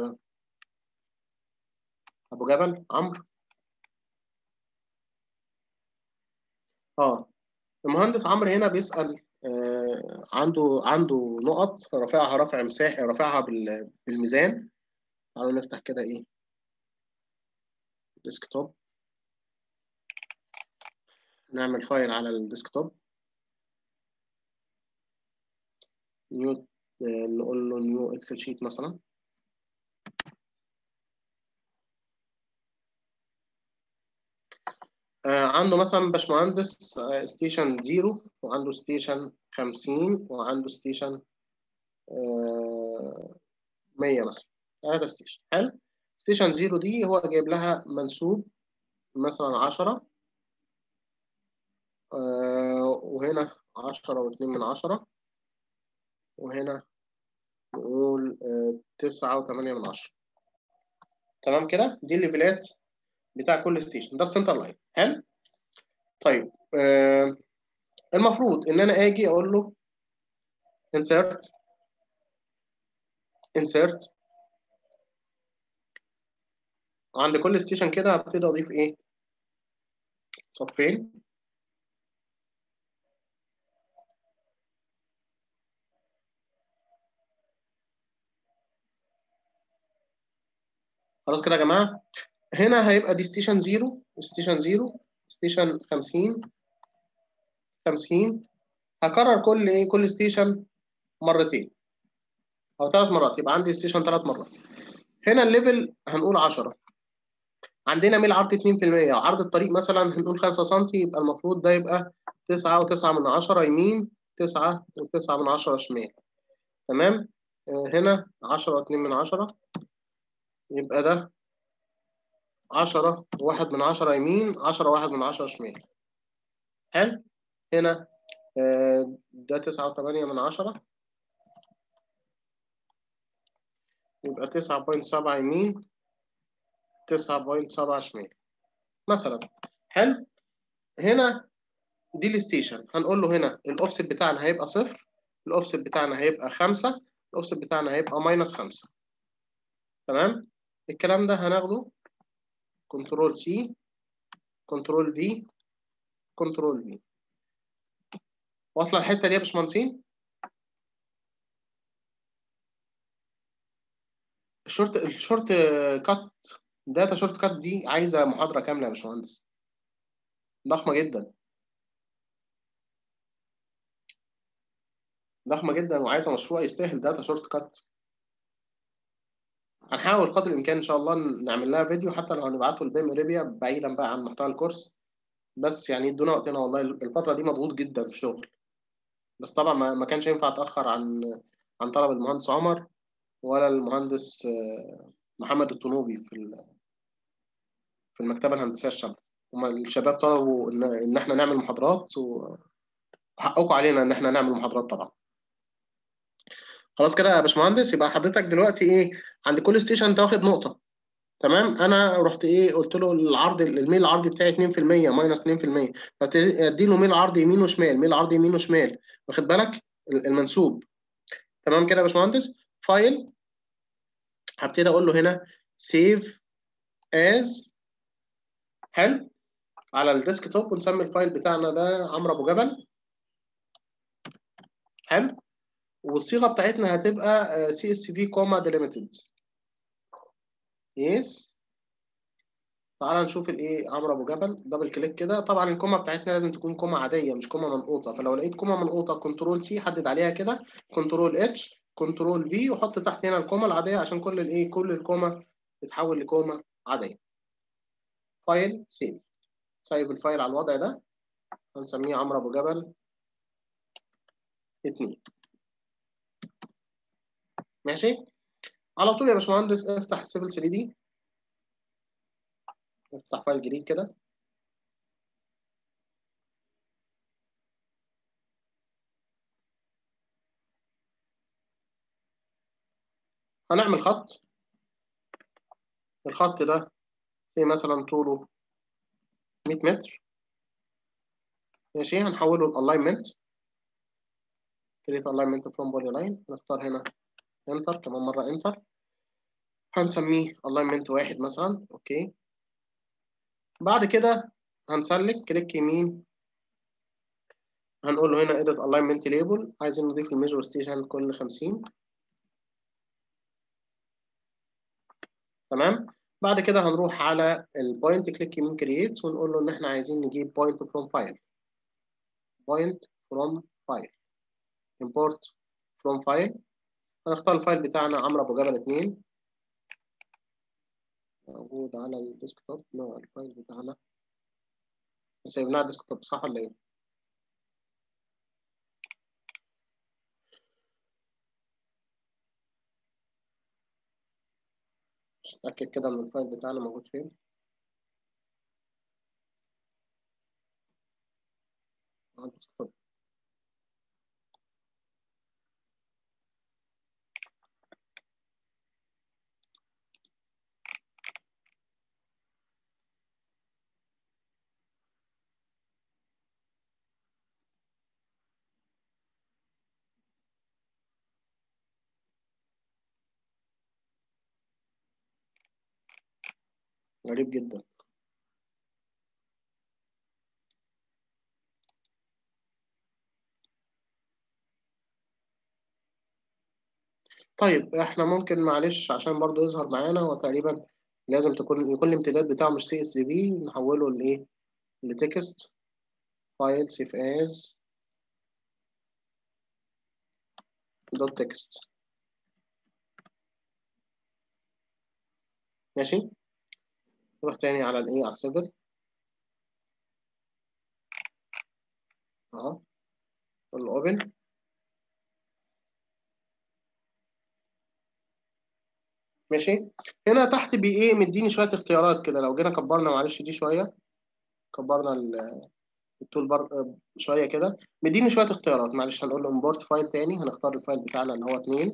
ابو جبل عمرو. اه المهندس عمرو هنا بيسال. آه عنده عنده نقط رافعها رفع مساحي، رافعها بالميزان. تعالوا نفتح كده ايه؟ ديسكتوب. نعمل فايل على الديسكتوب. نيو. آه نقول له نيو اكسل شيت مثلا. آه عنده مثلا باشمهندس آه ستيشن زيرو، وعنده ستيشن خمسين، وعنده ستيشن آه مية مثلا. هذا ستيشن حلو. ستيشن زيرو دي هو جايب لها منسوب مثلا عشرة، آه وهنا عشرة واتنين من عشرة، وهنا نقول آه تسعة وتمانية من عشرة. تمام كده. دي الليفلات بتاع كل ستيشن. ده السنتر لاين. حلو. طيب آه المفروض ان انا اجي اقول له insert insert عند كل ستيشن كده هبتدي اضيف ايه؟ صفين. خلاص كده يا جماعه. هنا هيبقى دي ستيشن زيرو وستيشن زيرو، ستيشن خمسين خمسين. هكرر كل ايه؟ كل ستيشن مرتين او ثلاث مرات، يبقى عندي ستيشن ثلاث مرات. هنا الليفل هنقول عشرة. عندنا ميل عرض اتنين في المية، وعرض الطريق مثلا هنقول خمسة سم، يبقى المفروض ده يبقى تسعة وتسعة من عشرة يمين، تسعة وتسعة من عشرة شمال. تمام. هنا عشرة واتنين من عشرة. يبقى ده عشرة واحد من عشرة يمين، عشرة واحد من عشرة شمال. حلو. هنا آه، ده تسعة وتمانية من عشرة، يبقى تسعة بوينت سبعة يمين، تسعة بوينت سبعة شمال مثلا. حلو. هنا دي الستيشن، هنقول له هنا الاوفست بتاعنا هيبقى صفر، الاوفست بتاعنا هيبقى خمسة، الاوفست بتاعنا هيبقى ماينس خمسة. تمام. الكلام ده هناخده كنترول سي، كنترول في، كنترول في. واصله الحته دي يا باشمهندسين؟ الشورت الشورت كات، داتا شورت كات دي عايزه محاضره كامله يا باشمهندس، ضخمه جدا، ضخمه جدا، وعايزه مشروع يستاهل داتا شورت كات. هنحاول قدر الامكان ان شاء الله نعمل لها فيديو، حتى لو هنبعته لبيم اريبيا بعيدا بقى عن محتوى الكورس. بس يعني ادونا وقتنا، والله الفتره دي مضغوط جدا في الشغل. بس طبعا ما ما كانش ينفع اتاخر عن عن طلب المهندس عمر، ولا المهندس آه، محمد الطنوبي في ال- في المكتبه الهندسيه الشامله. هما الشباب طلبوا ان ان احنا نعمل محاضرات، وحققوا علينا ان احنا نعمل محاضرات طبعا. خلاص كده يا باشمهندس، يبقى حضرتك دلوقتي ايه؟ عند كل ستيشن انت واخد نقطه. تمام. انا رحت ايه؟ قلت له العرض، الميل العرضي بتاعي اتنين في المية ماينس اتنين في المية، فادي له ميل عرضي يمين وشمال، ميل عرضي يمين وشمال، واخد بالك المنسوب. تمام كده يا باشمهندس. فايل، هبتدي اقول له هنا سيف از. حلو. على الديسك توب، ونسمي الفايل بتاعنا ده عمرو ابو جبل. حلو. والصيغه بتاعتنا هتبقى سي اس في كوما ديليميتد. يس. تعالى نشوف الايه، عمرو ابو جبل، دبل كليك كده. طبعا الكوما بتاعتنا لازم تكون كوما عاديه، مش كوما منقوطه، فلو لقيت كوما منقوطه كنترول سي حدد عليها كده، كنترول اتش، كنترول في، وحط تحت هنا الكوما العاديه عشان كل الايه، كل الكوما تتحول لكوما عاديه. فايل سيف. سايب الفايل على الوضع ده، هنسميه عمرو ابو جبل اتنين. ماشي. على طول يا باشمهندس افتح السيفل ثري دي، افتح فايل جديد كده. هنعمل خط، الخط ده في مثلا طوله مية متر. ماشي. هنحوله الالاينمنت، كريت الاينمنت فروم بولي لاين، نختار هنا انتر، كمان مره انتر. هنسميه الاينمنت واحد مثلا. اوكي. بعد كده هنسلك كليك يمين، هنقول له هنا edit alignment label، عايزين نضيف الميجر ستيشن كل خمسين. تمام. بعد كده هنروح على البوينت، كليك يمين كرييت، ونقول له ان احنا عايزين نجيب بوينت فروم فايل، بوينت فروم فايل، import from file. هنختار الفايل بتاعنا عمرو ابو جبل اتنين، موجود على الديسكتوب. نوع الفايل بتاعنا سيبناه على الديسكتوب، صح ولا ايه؟ مش متأكد كده ان الفايل بتاعنا موجود فين. على الديسكتوب. غريب جدا. طيب احنا ممكن معلش عشان برضو يظهر معانا، هو تقريبا لازم تكون يكون الامتداد بتاعه مش سي اس في، نحوله لايه؟ لتكست فايل سيف از دوت تكست. ماشي. نروح تاني على الايه، على السيفل اهو، نقول له اوبن. ماشي. هنا تحت بي ايه مديني شويه اختيارات كده، لو جينا كبرنا معلش دي شويه، كبرنا التول بار شويه كده، مديني شويه اختيارات. معلش هنقول له امبورت فايل تاني، هنختار الفايل بتاعنا اللي هو اتنين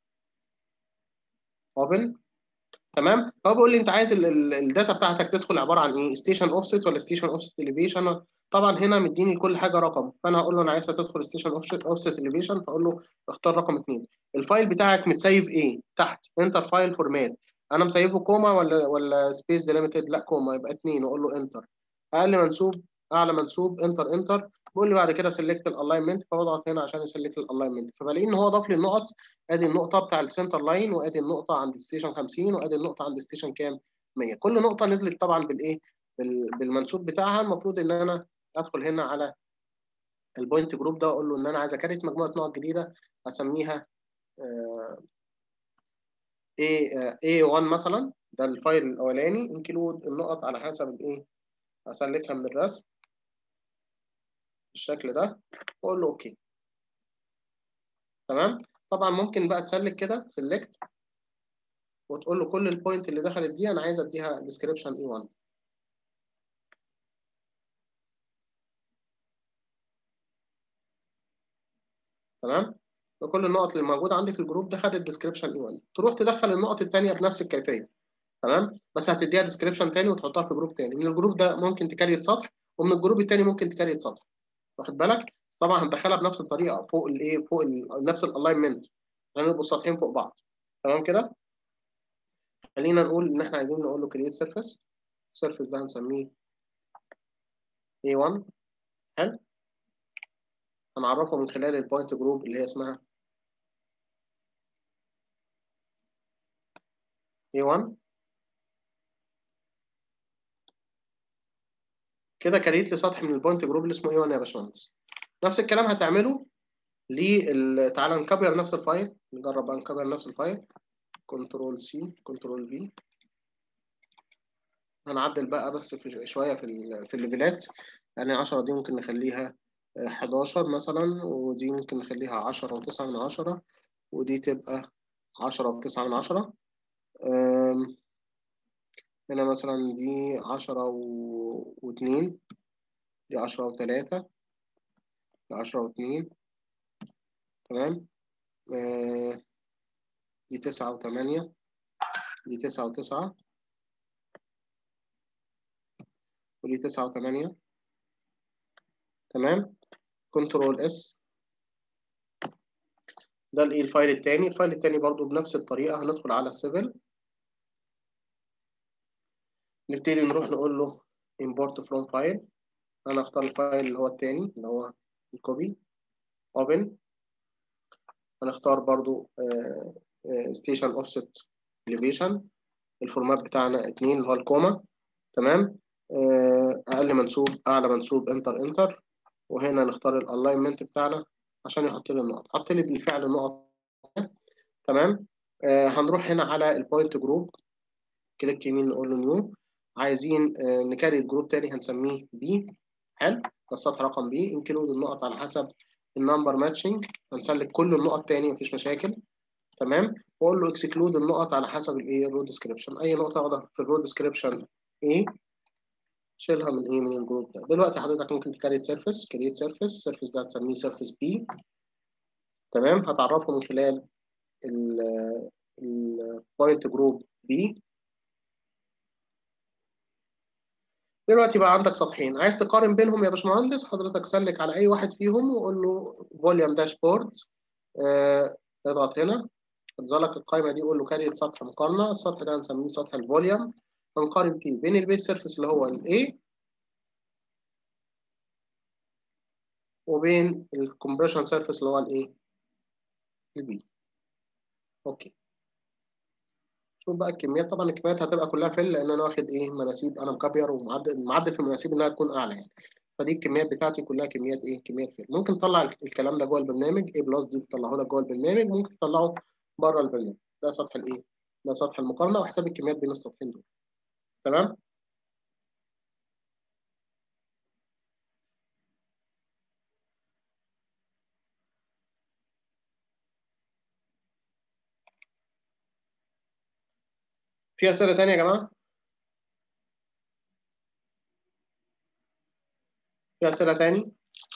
اوبن. تمام. هو بيقول لي انت عايز الداتا بتاعتك تدخل عباره عن ايه، ستيشن اوفست ولا ستيشن اوفست اليفيشن. طبعا هنا مديني كل حاجه رقم، فانا هقول له انا عايزها تدخل ستيشن اوفست اليفيشن، فاقول له اختار رقم اتنين. الفايل بتاعك متسيف ايه تحت، انتر فايل فورمات، انا مسيفه كوما ولا ولا سبيس ديليميتد، لا كوما، يبقى اتنين واقول له انتر. اقل منسوب، اعلى منسوب، انتر انتر. بيقول لي بعد كده سيلكت الالاينمنت، فبضغط هنا عشان يسلكت الالاينمنت، فبلاقي ان هو ضاف لي النقط. ادي النقطه بتاع السنتر لاين، وادي النقطه عند ستيشن خمسين، وادي النقطه عند ستيشن كام مية. كل نقطه نزلت طبعا بالايه، بالمنسوب بتاعها. المفروض ان انا ادخل هنا على البوينت جروب ده، واقول له ان انا عايز اكريت مجموعه نقط جديده، اسميها ايه واحد مثلا، ده الفايل الاولاني، انكلود النقط على حسب الايه، اسلكها من الرسم بالشكل ده، واقول له اوكي. تمام. طبعا ممكن بقى تسلك كده سيلكت، وتقول له كل البوينت اللي دخلت دي انا عايز اديها ديسكريبشن اي واحد. تمام. وكل النقط اللي موجوده عندي في الجروب ده خدت ديسكريبشن اي واحد، تروح تدخل النقط الثانيه بنفس الكيفيه. تمام. بس هتديها ديسكريبشن تاني وتحطها في جروب تاني، من الجروب ده ممكن تكريت سطر، ومن الجروب التاني ممكن تكريت سطر، واخد بالك. طبعا هندخلها بنفس الطريقه فوق الايه، فوق ال نفس الالاينمنت، عشان يبقوا السطحين فوق بعض. تمام كده. خلينا نقول ان احنا عايزين نقول له كرييت سيرفيس. السيرفيس ده هنسميه ايه واحد. حلو. هنعرفه من خلال البوينت جروب اللي هي اسمها ايه واحد. كده كريت لي سطح من البوينت جروب اللي اسمه ايه واحد يا باشمهندس. نفس الكلام هتعمله لل، تعالى نكبر نفس الفايل، نجرب بقى نكبر نفس الفايل، كنترول سي كنترول في. هنعدل بقى بس في شويه في ال في الليفلات، يعني عشرة دي ممكن نخليها حداشر مثلا، ودي ممكن نخليها عشرة وتسعة من عشرة، ودي تبقى عشرة وتسعة من عشرة. أم، هنا مثلا دي عشرة واتنين، دي عشرة وتلاتة، دي عشرة واتنين. تمام. أه، دي تسعة وتمانية، دي تسعة وتسعة، ودي تسعة وتمانية. تمام. كنترول اس. ده الايه الفايل التاني. الفايل التاني برضو بنفس الطريقة، هندخل على السيفل، نبتدي نروح نقول له import from file. انا اختار الفايل اللي هو التاني اللي هو الكوبي، open. هنختار برضو uh, uh, station offset elevation، الفورمات بتاعنا اتنين اللي هو الكوما. تمام. uh, اقل منسوب، اعلى منسوب، انتر انتر. وهنا نختار الالاينمنت بتاعنا عشان يحط لي النقط، حط لي بالفعل النقط. تمام. uh, هنروح هنا على البوينت جروب، كليك يمين نقول له نيو. عايزين آه، نكري الجروب تاني هنسميه بي. حلو. ده السطح رقم بي، انكلود النقط على حسب النمبر ماتشنج، هنسلك كل النقط تاني مفيش مشاكل. تمام. واقول له اكسكلود النقط على حسب الايه، الرو ديسكريبشن، اي نقطه واخده في الرو ديسكريبشن ايه شيلها من ايه، من الجروب ده. دلوقتي حضرتك ممكن تكريت سيرفيس، كريت سيرفيس، السيرفيس ده هتسميه سيرفيس بي. تمام. هتعرفه من خلال البوينت جروب بي. دلوقتي بقى عندك سطحين، عايز تقارن بينهم يا باشمهندس، حضرتك سلك على اي واحد فيهم وقول له فوليوم داشبورد. آه، اضغط هنا، هتظهر القائمه دي، قول له كاريت سطح مقارنه. السطح ده هنسميه سطح الفوليوم، هنقارن فيه بين البيس سيرفيس اللي هو الاي، وبين الكومبريشن سيرفيس اللي هو الايه، البي. اوكي. شوف بقى الكميات، طبعا الكميات هتبقى كلها فل، لان انا واخد ايه، مناسيب، انا مكبر ومعدل، معدل في المناسيب انها تكون اعلى يعني. فدي الكميات بتاعتي كلها كميات ايه، كميات فل. ممكن تطلع الكلام ده جوه البرنامج، ايه بلس دي بتطلعه لك جوه البرنامج، ممكن تطلعه بره البرنامج. ده سطح الايه، ده سطح المقارنه وحساب الكميات بين السطحين دول. تمام. في اسئله ثانيه يا جماعه؟ في اسئله ثاني؟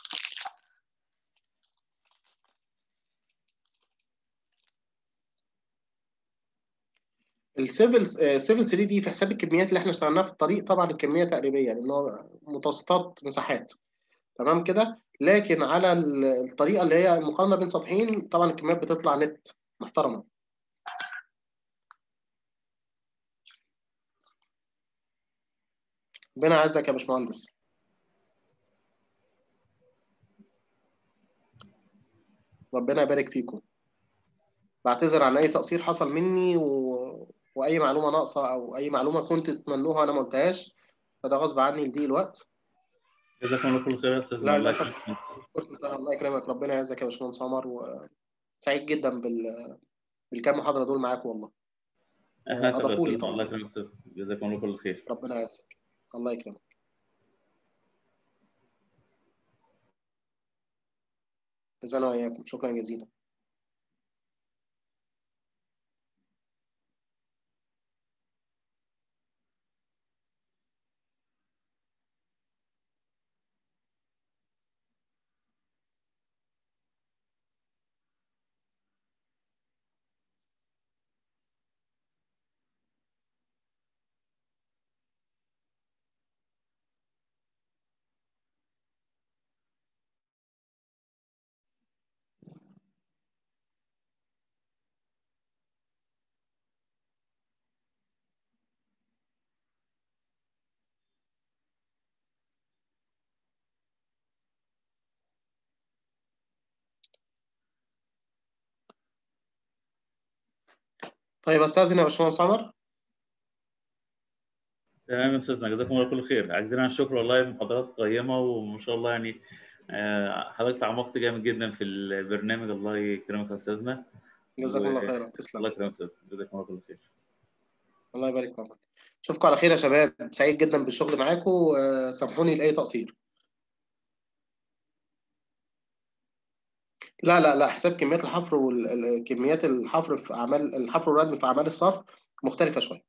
السيفل السيفل ثري دي في حساب الكميات اللي احنا اشتغلناها في الطريق، طبعا الكميه تقريبيه لان هو متوسطات مساحات، تمام كده. لكن على الطريقه اللي هي المقارنه بين سطحين، طبعا الكميات بتطلع نت محترمه. ربنا يعزك يا باشمهندس، ربنا يبارك فيكم. بعتذر عن اي تقصير حصل مني و... واي معلومه ناقصه او اي معلومه كنت تتمنوها انا ما قلتهاش، فده غصب عني لضيق الوقت. جزاكم الله كل خير يا استاذنا، لا الله للاسف. يكرمك. الله يكرمك، ربنا يعزك يا باشمهندس عمر، وسعيد جدا بال... بالكام محاضره دول معاك والله. احنا اسف يا اضافوا لي استاذنا، الله طبعا. يكرمك يا استاذنا، جزاكم الله كل خير. ربنا يعزك، الله يكرمك. جزانا واياكم، شكرا جزيلا. طيب استاذن يا باشمهندس عمر. تمام يا استاذنا، جزاكم الله كل خير، عايزين عن الشكر والله، محاضرات قيمه وما شاء الله يعني. آه، حضرتك تعمقت جامد جدا في البرنامج، الله يكرمك يا استاذنا. جزاكم الله والله خيرا، تسلم. يكرمك يا استاذنا، جزاكم الله كل خير. الله يبارك فيكم. اشوفكم على خير يا شباب، سعيد جدا بالشغل معاكم، سامحوني لاي تقصير. لا لا لا، حساب كميات الحفر وكميات الحفر في اعمال الحفر والردم في اعمال الصرف مختلفه شويه.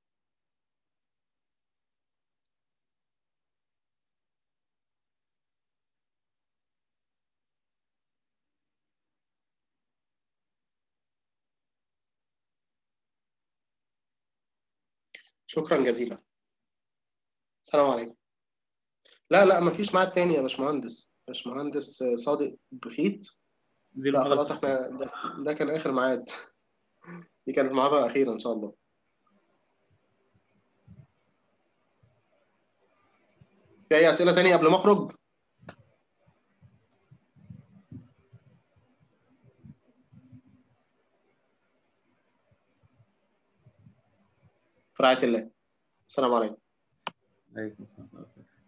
شكرا جزيلا. السلام عليكم. لا لا، مفيش ميعاد تاني يا باشمهندس، باشمهندس صادق بخيت. دي لا المحاضره خلاص، بتاعتي. احنا ده, ده كان اخر ميعاد. دي كانت المحاضره الاخيره ان شاء الله. في اي اسئله تانية قبل ما اخرج؟ في رعايه الله. السلام عليكم. عليكم السلام.